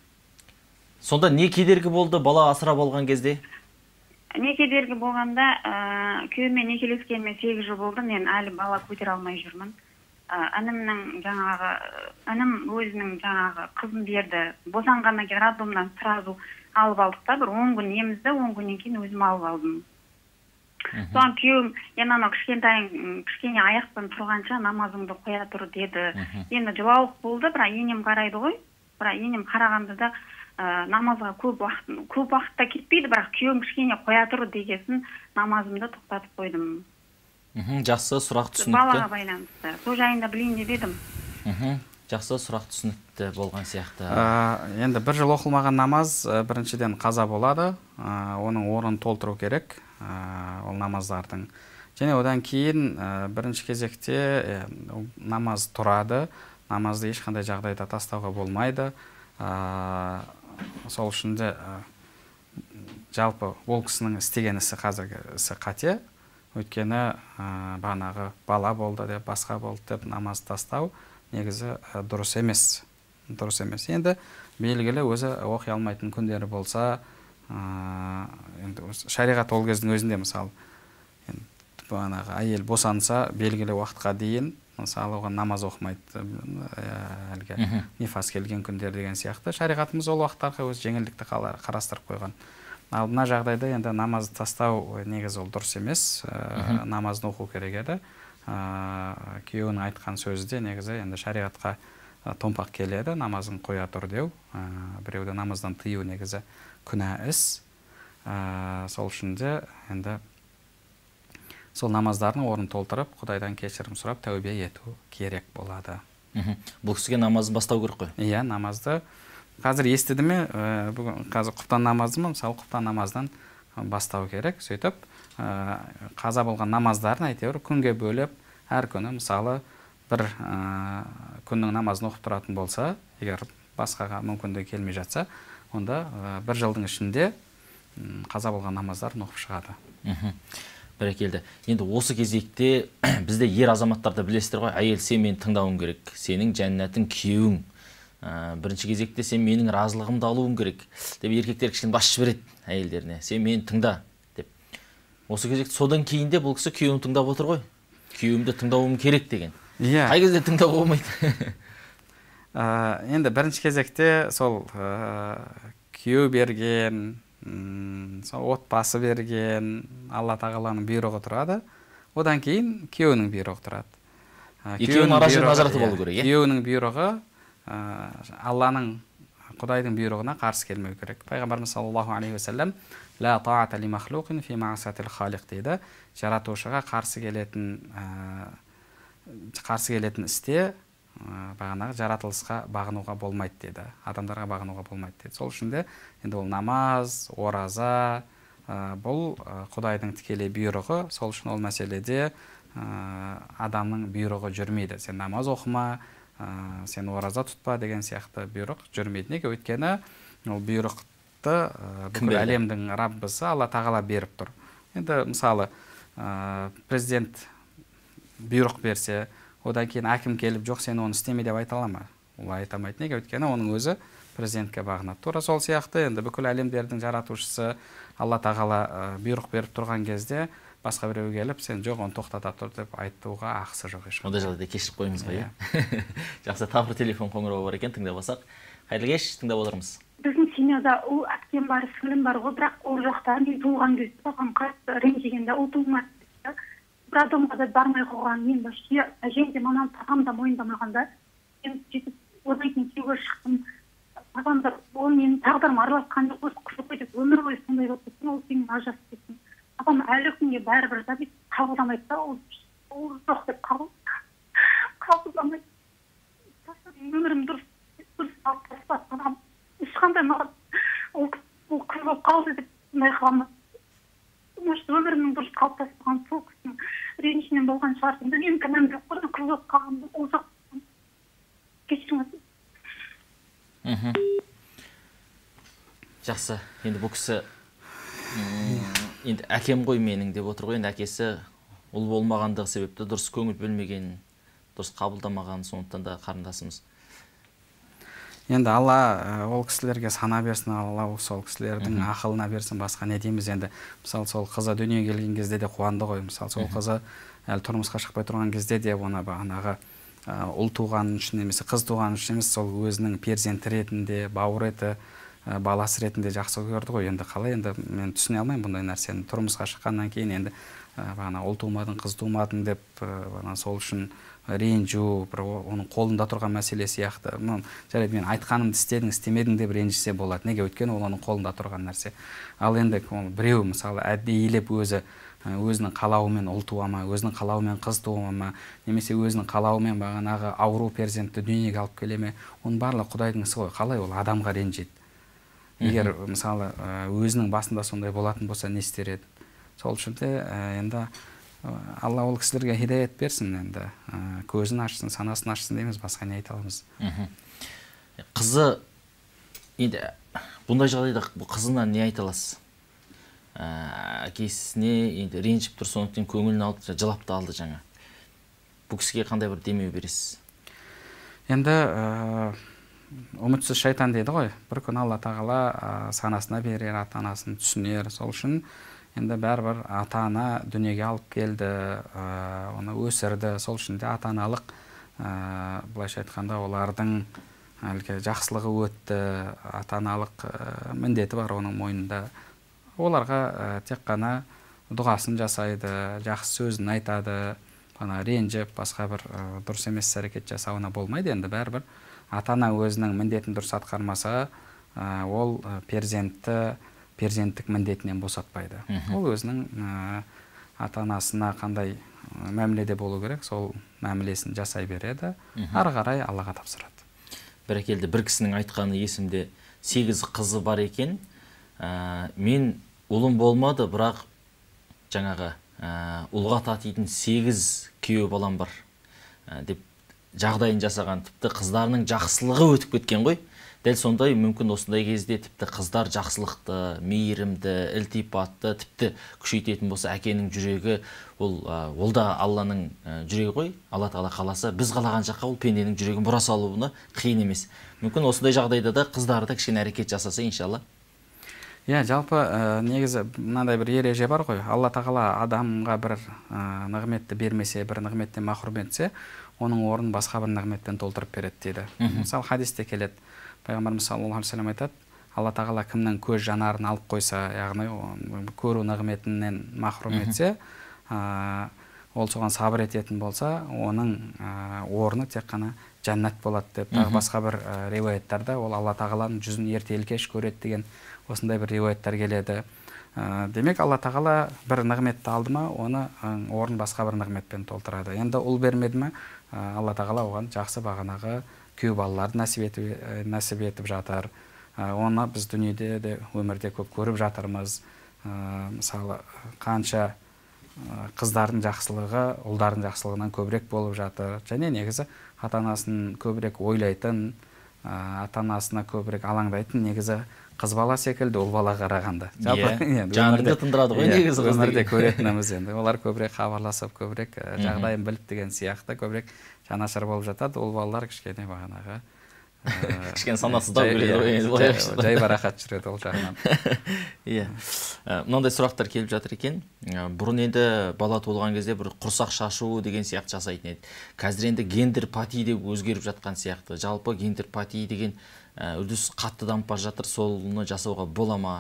Сонда не кедергі болды бала асырап алған кезде? Не кедергі болғанда, күйеуіме некелескеніме сегіз жыл болды, мен әлі бала көтере алмай жүрмін. Інімнің жаңағы, інім өзінің жаңағы қызын берді. Босанғаннан кейін роддомнан сразу алып алдық та, бір он күн емізді, он күннен кейін өзім алып алдым. Соған күйеуім, енді анау кішкентайың кішкене аяқтан тұрғанша намазыңды қоя тұр деді. Енді жылауық болды, бірақ енем қарайды ғой. Бірақ енем қарағанда да намазға көп уақыт, көп уақытта кетпейді, бірақ күйеуім кішкене қоя тұр дегесін намазымды тоқтатып қойдым. Жақсы, сұрақ түсінікті. Балаға байланысты. Сол жайында білейін деп едім. Жақсы, сұрақ түсінікті болған сияқты. Енді бір жыл оқылмаған намаз біріншіден қаза болады, оның орнын толтыру керек, ол намаздардың. Және одан кейін бірінші кезекте намаз тұрады, намазды ешқандай жағдайда тастауға болмайды. Сол үшін де жалпы ол кісінің істеген ісі қазіргі ісі қате. Өйткені бағанағы бала болды деп, басқа болды деп намаз тастау негізі дұрыс емес. Дұрыс емес. Енді белгілі өзі оқи алмайтын күндері болса, шариғат ол кездің өзінде мысалы бағанағы әйел босанса белгілі уақытқа дейін мысалы оған намаз оқымайды, әлгі нифас келген күндер деген сияқты. Шариғатымыз ол уақыттарға өз жеңілдікті қарастырып қойған. Ал мына жағдайда енді намазды тастау негізі ол дұрыс емес, намазды оқу керек еді. Күйеуінің айтқан сөзі де негізі енді шариғатқа томпақ келеді, намазын қоя тұр деу. Біреуді намаздан тыю негізі күнә іс. Сол үшін де енді сол намаздардың орнын толтырып, Құдайдан кешірім сұрап, тәубе ету керек болады. Бұл кісіге намазын бастау керек қой? Иә, намазды. Қазір естіді ме, қазір құптан намазы ма, мысалы құптан намаздан бастау керек. Сөйтіп, қаза болған намаздарын әйтеуір күнге бөліп, әр күні мысалы бір күннің намазын оқып тұратын болса, егер басқаға мүмкіндігі келмей жатса, онда бір жылдың ішінде қаза болған намаздарын оқып шығады. Бәрекелді. Енді осы кезекте бізде ер азаматтарды білесіздер ғой, әйел сен мені тыңдауың керек, сенің жәннатың күйеуің. Бірінші кезекте сен менің разылығымды алуың керек деп еркектер кішкене бас жібереді әйелдеріне. Сен мені тыңда деп. Осы кезекте содан кейін де бұл кісі күйеуін тыңдап отыр ғой. Күйеуімді тыңдауым керек деген. Қай кезде тыңдауға болмайды? Енді бірінші кезекте сол күйеу берген, сол отбасы берген, Алла тағаланың бұйрығы тұрады. Одан кейін күйеуінің бұйрығы тұрады. Екеуінің арасында ажыратып алу керек, иә? Күйеуінің бұйрығы Алланың, Құдайдың бұйрығына қарсы келмеу керек. Пайғамбарымыз саллаллаху алейхи ва саллям ла таата ли махлуқин фи маъсиятил халиқ дейді. Жаратушыға қарсы келетін қарсы келетін істе бағанағы жаратылысқа бағынуға болмайды деді. Адамдарға бағынуға болмайды деді. Сол үшін де енді ол намаз, ораза, бұл Құдайдың тікелей бұйрығы. Сол үшін ол мәселеде адамның бұйрығы жүрмейді. Сен намаз оқыма, сен ораза тұтпа деген сияқты бұйрық жүрмейді. Неге? Өйткені ол бұйрықты бүкіл әлемдің Раббысы Алла тағала беріп тұр. Енді мысалы президент бұйрық берсе, одан кейін әкім келіп жоқ сен оны істеме деп айта ала ма? Ол айта алмайды. Неге? Өйткені оның өзі президентке бағынады. Тура сол сияқты енді бүкіл әлемдердің жаратушысы Алла тағала бұйрық беріп тұрған кезде басқа біреу келіп сен жоқ оны тоқтата тұр деп айтуға ақысы жоқ ешқандай. Ондай жағдайда кешіріп қойыңыз ғой, иә. Жақсы, тағы бір телефон қоңырауы бар екен, тыңдап алсақ. Қайырлы кеш, тыңдап отырмыз. Біздің семьяда ұл әпкем бар, сіңлім бар ғой, бірақ ол жақта мен туылған кезде тағам қатты ренжігенде ұл туылмады дейді. Бір адамға да бармай қойған, мен вообще әжем де мамам тағам да мойындамағанда мен жетіп одан кейін күйеуге шықтым. Тағам да ол менің тағдырым араласқан жоқ, осы құшып қойып өмір бойы сондай болып кеткен, ол сенің ажырасып кеттің. Апам әлі күнге бәрібір да деп қабылдамайды да, ол ол жоқ деп қабылдамайды. Өмірім дұрыс дұрыс алып тастады. Ешқандай маған ол ол қыз болып қалды деп сондай қыламын. Может, өмірімнің дұрыс қалыптаспаған сол кісінің ренішінен болған шығар. Менің кінәм жоқ қой, қыз болып қалғанымды ол жоқ. Кешіріңіз. Жақсы, енді бұл кісі енді әкем ғой менің деп отыр ғой, енді әкесі ұл болмағандығы себепті дұрыс көңіл бөлмеген, дұрыс қабылдамаған, сондықтан да қарындасымыз. Енді Алла ол кісілерге сана берсін, Алла сол кісілердің ақылына берсін, басқа не дейміз. Енді мысалы сол қызы дүниеге келген кезде де қуанды ғой. Мысалы сол қызы әлі тұрмысқа шықпай тұрған кезде де оны бағанағы ұл туған үшін немесе қыз туған үшін емес, сол өзінің перзенті ретінде, бауыр еті, баласы ретінде жақсы көрді ғой. Енді қалай, енді мен түсіне алмаймын бұндай нәрсені. Тұрмысқа шыққаннан кейін енді бағана ұл тумадың, қыз тумадың деп бағана сол үшін ренжу, бір оның қолында тұрған мәселе сияқты. Жарайды, мен айтқанымды істедің, істемедің деп ренжісе болады. Неге? Өйткені ол оның қолында тұрған нәрсе. Ал енді біреу мысалы әдейілеп өзі өзінің қалауымен ұл туа ма, өзінің қалауымен қыз туа ма, немесе өзінің қалауымен бағанағы ауру перзентті дүниеге алып келе ме, оның барлығы Құдайдың ісі ғой. Қалай ол адамға ренжиді? Егер мысалы өзінің басында сондай болатын болса не істер еді? Сол үшін де енді Алла ол кісілерге хидаят берсін, енді көзін ашсын, санасын ашсын дейміз, басқа не айта аламыз. Қызы енді бұндай жағдайда қызына не айта аласыз? Әкесіне енді ренжіп тұр, сондықтан көңілін алып жылап та алды жаңа. Бұл кісіге қандай бір демеу бересіз? Енді үмітсіз шайтан дейді ғой. Бір күн Алла тағала санасына берер, ата-анасын түсінер. Сол үшін енді бәрібір ата-ана дүниеге алып келді, оны өсірді. Сол үшін де ата-аналық, былайша айтқанда, олардың жақсылығы өтті, ата-аналық міндеті бар оның мойнында. Оларға тек қана дұғасын жасайды, жақсы сөзін айтады, ренжіп, басқа бір дұрыс емес әрекет жасауына болмайды. Енді бәрібір ата-ана өзінің міндетін дұрыс атқармаса, ол перзентті перзенттік міндетінен босатпайды. Ол өзінің ата-анасына қандай мәміледе болу керек, сол мәмілесін жасай береді, ары қарай Аллаға тапсырады. Бәрекелді, бір кісінің айтқаны есімде, сегіз қызы бар екен. Мен ұлым болмады, бірақ жаңағы ұлға татитын сегіз күйеу балам бар деп жағдайын жасаған. Тіпті қыздарының жақсылығы өтіп кеткен ғой. Дәл сондай мүмкін осындай кезде тіпті қыздар жақсылықты, мейірімді, ілтипатты тіпті күшейтетін болса, әкенің жүрегі, ол ол да Алланың жүрегі ғой. Алла тағала қаласа, біз қалаған жаққа ол пенденің жүрегін бұра салуына қиын емес. Мүмкін осындай жағдайда да қыздары да кішкене әрекет жасаса, иншалла. Иә, жалпы негізі мынандай бір ереже бар ғой. Алла тағала адамға бір нығметті бермесе, бір нығметтен махрұм етсе, оның орнын басқа бір нығметпен толтырып береді дейді. Мысалы, хадисте келеді. Пайғамбарымыз саллаллаху алейхи ва саллям айтады, Алла тағала кімнің көз жанарын алып қойса, яғни көру нығметінен махрұм етсе, ол соған сабыр ететін болса, оның орны тек қана жәннат болады деп. Тағы басқа бір риуаяттарда ол Алла тағаланың жүзін ертелі кеш көреді деген осындай бір риуаяттар келеді. Демек, Алла тағала бір нығметті алды ма, оны орын басқа бір нығметпен толтырады. Енді ұл бермеді ме, Алла тағала оған жақсы бағанағы күйеу балаларды нәсіп етіп жатыр. Оны біз дүниеде де өмірде көп көріп жатырмыз. Мысалы, қанша қыздардың жақсылығы ұлдардың жақсылығынан көбірек болып жатыр. Және негізі ата-анасын көбірек ойлайтын, ата-анасына көбірек алаңдайтын негізі қыз бала секілді ұл бала қарағанда. Жаныңды тындырады ғой негізі. Өмірде көретініміз енді. Олар көбірек хабарласып, көбірек жағдайын біліп деген сияқты көбірек жанашыр болып жатады. Ол балалар кішкене бағанағы кішкене санасыздау келеді ғой, жайбарақат жүреді ол жағынан. Иә. Мынандай сұрақтар келіп жатыр екен. Бұрын енді бала туылған кезде бір құрсақ шашу деген сияқты жасайтын еді. Қазір енді гендер пати деп өзгеріп жатқан сияқты. Жалпы гендер пати деген үрдіс қатты дамып бара жатыр, соны жасауға бола ма?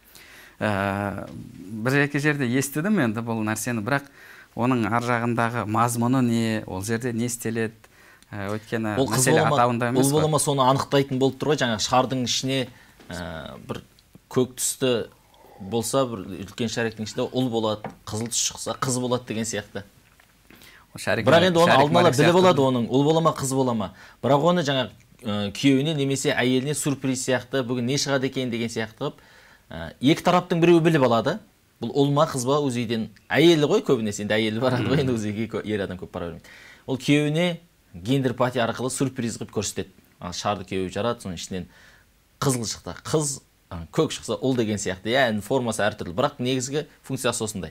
Бір екі жерде естідім енді бұл нәрсені, бірақ оның ар жағындағы мазмұны не, ол жерде не істеледі? Өйткені мәселе атауында емес қой. Ол бола ма соны анықтайтын болып тұр ғой, жаңа шардың ішіне бір көк түсті болса, бір үлкен шаректің ішінде ұл болады, қызыл түс шықса қыз болады деген сияқты. Бірақ енді оны алдын ала біліп болады, оның ұл бола ма, қыз бола ма. Бірақ оны жаңа күйеуіне немесе әйеліне сюрприз сияқты, бүгін не шығады екен деген сияқты қылып, екі тараптың біреуі біліп алады. Бұл ұл ма, қыз ба, өзейден әйелі ғой көбінесе, енді әйелі барады ғой, енді өзейге ер адам көп бара бермейді. Ол күйеуіне гендер пати арқылы сюрприз қылып көрсетеді. Шарды күйеуі жарады, соның ішінен қызыл шықты, қыз, көк шықса ұл деген сияқты. Яғни формасы әртүрлі, бірақ негізгі функциясы осындай.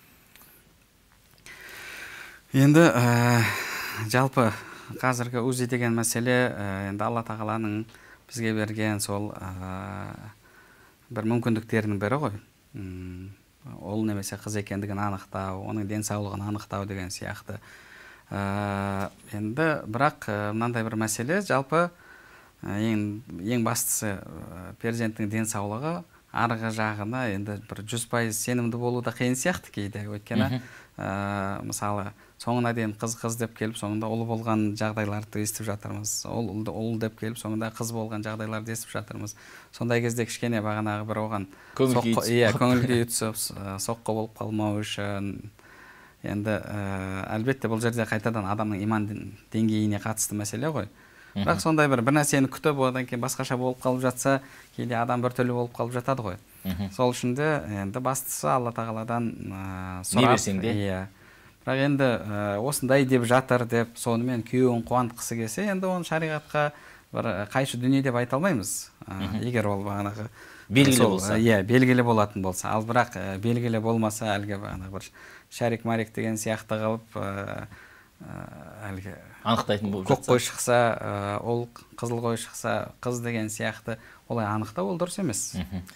Енді жалпы қазіргі УЗИ деген мәселе енді Алла тағаланың бізге берген сол бір мүмкіндіктерінің бірі ғой. Ол немесе қыз екендігін анықтау, оның денсаулығын анықтау деген сияқты. Енді бірақ мынандай бір мәселе, жалпы ең бастысы перзенттің денсаулығы, арғы жағына енді бір жүз пайыз сенімді болу да қиын сияқты кейде. Өйткені мысалы соңына дейін қыз-қыз деп келіп, соңында ұл болған жағдайларды естіп жатырмыз. Ұл деп келіп, соңында қыз болған жағдайларды естіп жатырмыз. Сондай кезде кішкене бағанағы бір оған көңіл-күй түсіп, соққы болып қалмау үшін. Енді әлбетте бұл жерде қайтадан адамның иман деңгейіне қатысты мәселе ғой. Бірақ сондай бір бір нәрсені күтіп, одан кейін басқаша болып қалып жатса, кейде адам бір түрлі болып қалып жатады ғой. Сол үшін де енді бастысы Алла тағаладан сұрап, иә. Бірақ енді осындай деп жатыр деп, сонымен күйеуін қуантқысы келсе, енді оны шариғатқа бір қайшы дүние деп айта алмаймыз. Егер ол бағанағы белгілі болса. Иә, белгілі болатын болса. Ал бірақ белгілі болмаса, әлгі бағанағы бір шарик-марик деген сияқты қылып, әлгі анықтайтын болып жатса. Көк қой шықса, ол қызыл қой шықса, қыз деген сияқты олай анықтау ол дұрыс емес.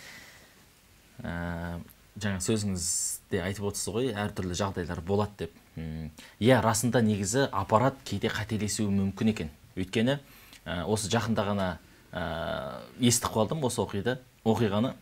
Жаңа сөзіңізде айтып отырсыз ғой, әртүрлі жағдайлар болады деп. Иә, расында негізі аппарат кейде қателесуі мүмкін екен. Өйткені осы жақында ғана естіп қалдым осы оқиды, оқиғаны.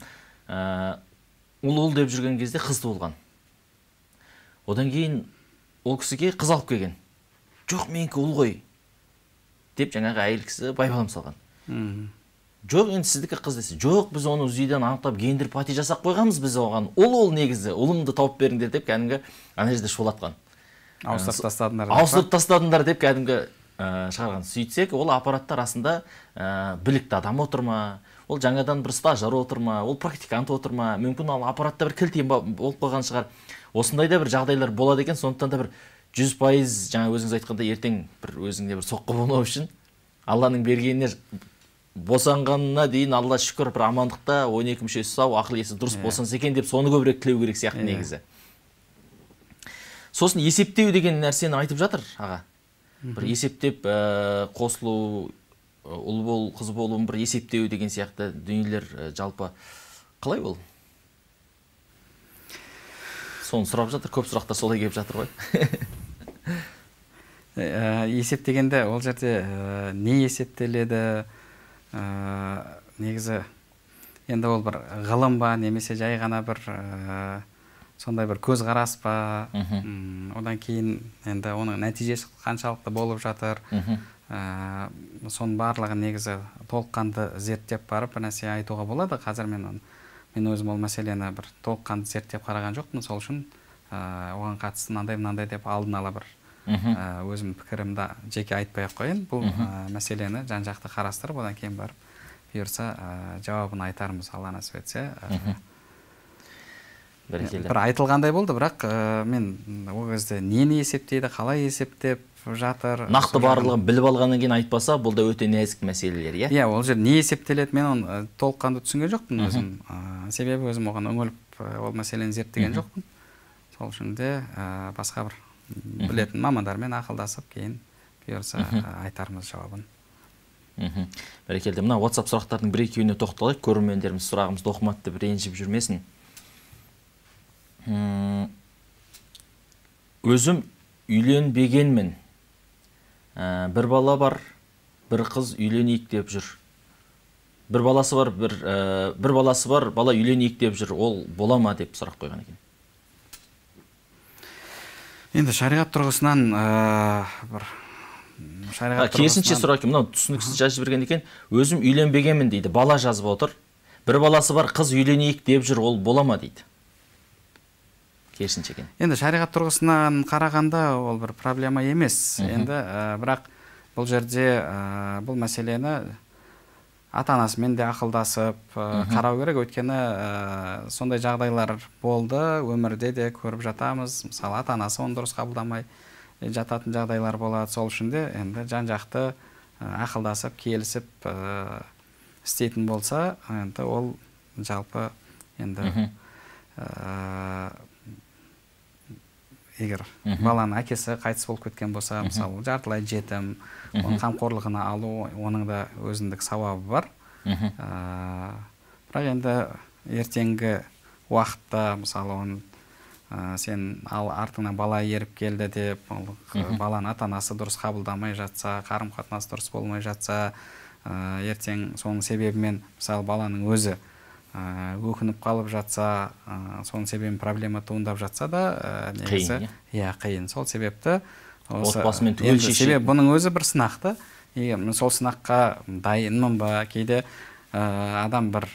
Ұл-ұл деп жүрген кезде қыз туылған. Одан кейін ол кісіге қыз алып келген. Жоқ, менікі ұл ғой деп жаңағы әйел кісі байбалам салған. Жоқ, енді сіздікі қыз десе. Жоқ, біз оны УЗИден анықтап гендер пати жасап қойғанбыз біз оған. Ол ол негізі, ұлымды тауып беріңдер деп кәдімгі ана жерде шулатқан. Ауыстырып тастадыңдар. Ауыстырып тастадыңдар деп кәдімгі шығарған. Сөйтсек, ол аппаратта расында білікті адам отыр ма? Ол жаңадан бір стажар отыр ма? Ол практикант отыр ма? Мүмкін ол аппаратта бір кілтем болып қалған шығар. Осындайда бір жағдайлар болады екен, сондықтан да бір жүз пайыз жаңа өзіңіз айтқанда ертең бір өзіңде бір соққы болмау үшін Алланың бергеніне босанғанына дейін Алла шүкір бір амандықта он екі мүшесі сау, ақыл есі дұрыс босанса екен деп соны көбірек тілеу керек сияқты негізі. Сосын есептеу деген нәрсені айтып жатыр аға. Бір есептеп қосылу, ұл бол, қыз болуын бір есептеу деген сияқты дүниелер жалпы қалай ол? Соны сұрап жатыр, көп сұрақтар солай келіп жатыр ғой. Есептегенде ол жерде не есептеледі? Негізі енді ол бір ғылым ба, немесе жай ғана бір сондай бір көз қарас па, одан кейін енді оның нәтижесі қаншалықты болып жатыр, соның барлығы негізі толыққанды зерттеп барып бір нәрсе айтуға болады. Қазір мен мен өзім ол мәселені бір толыққанды зерттеп қараған жоқпын, сол үшін оған қатысты мынандай мынандай деп алдын ала бір өзім пікірімді жеке айтпай ақ қояйын. Бұл мәселені жан-жақты қарастырып, одан кейін барып бұйырса жауабын айтармыз, Алла нәсіп етсе. Бір айтылғандай болды, бірақ мен ол кезде нені есептейді, қалай есептеп жатыр. Нақты барлығын біліп алғаннан кейін айтпаса, бұл да өте нәзік мәселелер, иә? Иә, ол жер не есептеледі, мен оны толыққанды түсінген жоқпын өзім. Себебі өзім оған үңіліп ол мәселені зерттеген жоқпын. Сол үшін де басқа бір білетін мамандармен ақылдасып кейін бұйырса айтармыз жауабын. Бәрекелді. Мына WhatsApp сұрақтардың бір екеуіне тоқталайық. Көрермендеріміз сұрағымызды оқымады деп ренжіп жүрмесін. Өзім үйленбегенмін. Бір бала бар, бір қыз үйленейік деп жүр. Бір баласы бар, бір, бір баласы бар, бала үйленейік деп жүр. Ол бола ма деп сұрақ қойған екен. Енді шариғат тұрғысынан бір керісінше сұрақ екен. Мынау түсініксіз жазып берген екен. Өзім үйленбегенмін дейді. Бала жазып отыр. Бір баласы бар, қыз үйленейік деп жүр. Ол бола ма дейді. Керісінше екен. Енді шариғат тұрғысынан қарағанда ол бір проблема емес. Енді бірақ бұл жерде бұл мәселені ата-анасымен де ақылдасып қарау керек. Өйткені сондай жағдайлар болды, өмірде де көріп жатамыз. Мысалы, ата-анасы оны дұрыс қабылдамай жататын жағдайлар болады. Сол үшін де енді жан-жақты ақылдасып, келісіп істейтін болса, енді ол жалпы енді егер баланың әкесі қайтыс болып кеткен болса, мысалы, жартылай жетім, оның қамқорлығына алу, оның да өзіндік сауабы бар. Бірақ енді ертеңгі уақытта, мысалы, оны сен артыңнан бала еріп келді деп, баланы ата-анасы дұрыс қабылдамай жатса, қарым-қатынасы дұрыс болмай жатса, ертең соның себебімен, мысалы, баланың өзі өкініп қалып жатса, соның себебін проблема туындап жатса да, қиын. Иә, қиын. Сол себепті отбасымен түгел шешеді. Себебі бұның өзі бір сынақты. Сол сынаққа дайынмын ба, кейде адам бір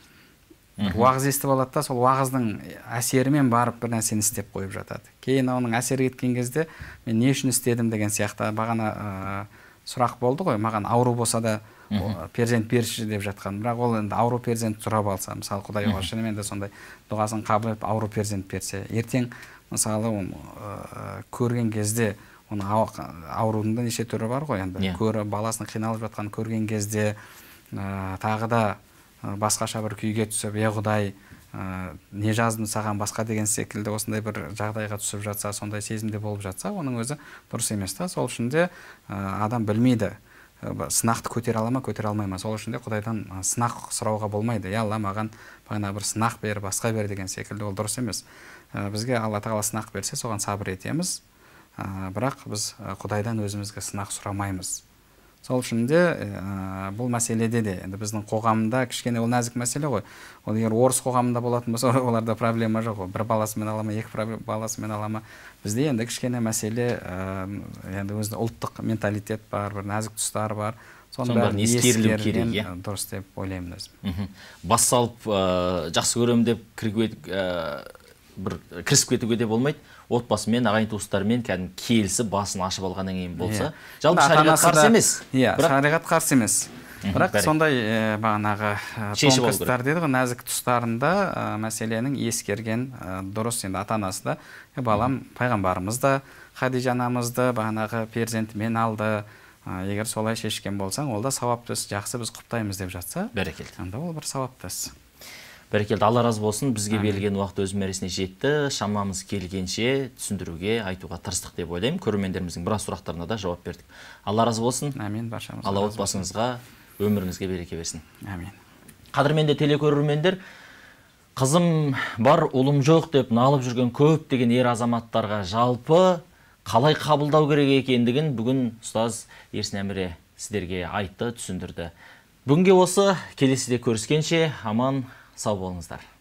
уағыз естіп алады да, сол уағыздың әсерімен барып бір нәрсені істеп қойып жатады. Кейін оның әсері кеткен кезде мен не үшін істедім деген сияқты бағана сұрақ болды ғой, маған ауру болса да перзент берші деп жатқан. Бірақ ол енді ауру перзент сұрап алса, мысалы, Құдайға шынымен де сондай дұғасын қабыл етіп ауру перзент берсе, ертең мысалы көрген кезде оны аурудың да неше түрі бар ғой, енді көрі баласының қиналып жатқанын көрген кезде тағы да басқаша бір күйге түсіп, е Құдай, не жаздым саған басқа деген секілді осындай бір жағдайға түсіп жатса, сондай сезімде болып жатса, оның өзі дұрыс емес та. Сол үшін де адам білмейді, сынақты көтере ала ма, көтере алмай ма. Сол үшін де Құдайдан сынақ сұрауға болмайды. Я Алла, маған бағана бір сынақ бер, басқа бер деген секілді, ол дұрыс емес. Бізге Алла тағала сынақ берсе, соған сабыр етеміз. Бірақ біз Құдайдан өзімізге сынақ сұрамаймыз. Сол үшін де бұл мәселеде де, енді біздің қоғамында кішкене ол нәзік мәселе ғой. Ол егер орыс қоғамында болатын болса, оларда проблема жоқ. Бір баласымен ала ма, екі баласымен ала ма. Бізде енді кішкене мәселе, енді өзінде ұлттық менталитет бар, бір нәзік тұстар бар. Соның бәрін ескерілу керек, дұрыс деп ойлаймын өзім. Бас салып жақсы көремін деп бір кірісіп кетуге де болмайды. Отбасымен, ағайын туыстарымен кәдімгі келісіп басын ашып алғаннан кейін болса, жалпы шариғат қарсы емес. Иә, шариғат қарсы емес. Бірақ сондай бағанағы тонкостар деді ғой, нәзік тұстарында мәселенің ескерген дұрыс. Енді ата-анасы да, балам пайғамбарымыз да Хадижа анамызды бағанағы перзентімен алды. Егер солай шешкен болсаң, ол да сауапты іс, жақсы біз құптаймыз деп жатса, бәрекелді. Онда ол бір сауапты іс. Бәрекелді, Алла разы болсын. Бізге берілген уақыт өз мәресіне жетті. Шамамыз келгенше түсіндіруге, айтуға тырыстық деп ойлаймын. Көрермендеріміздің біраз сұрақтарына да жауап бердік. Алла разы болсын. Әмин, баршамызға. Алла отбасыңызға, өміріңізге береке берсін. Әмин. Қадірменді телекөрермендер, қызым бар, ұлым жоқ деп налып жүрген көп деген ер азаматтарға жалпы қалай қабылдау керек екендігін бүгін ұстаз Ерсін Әміре сіздерге айтты, түсіндірді. Бүгінге осы, келесіде көріскенше аман сау болыңыздар.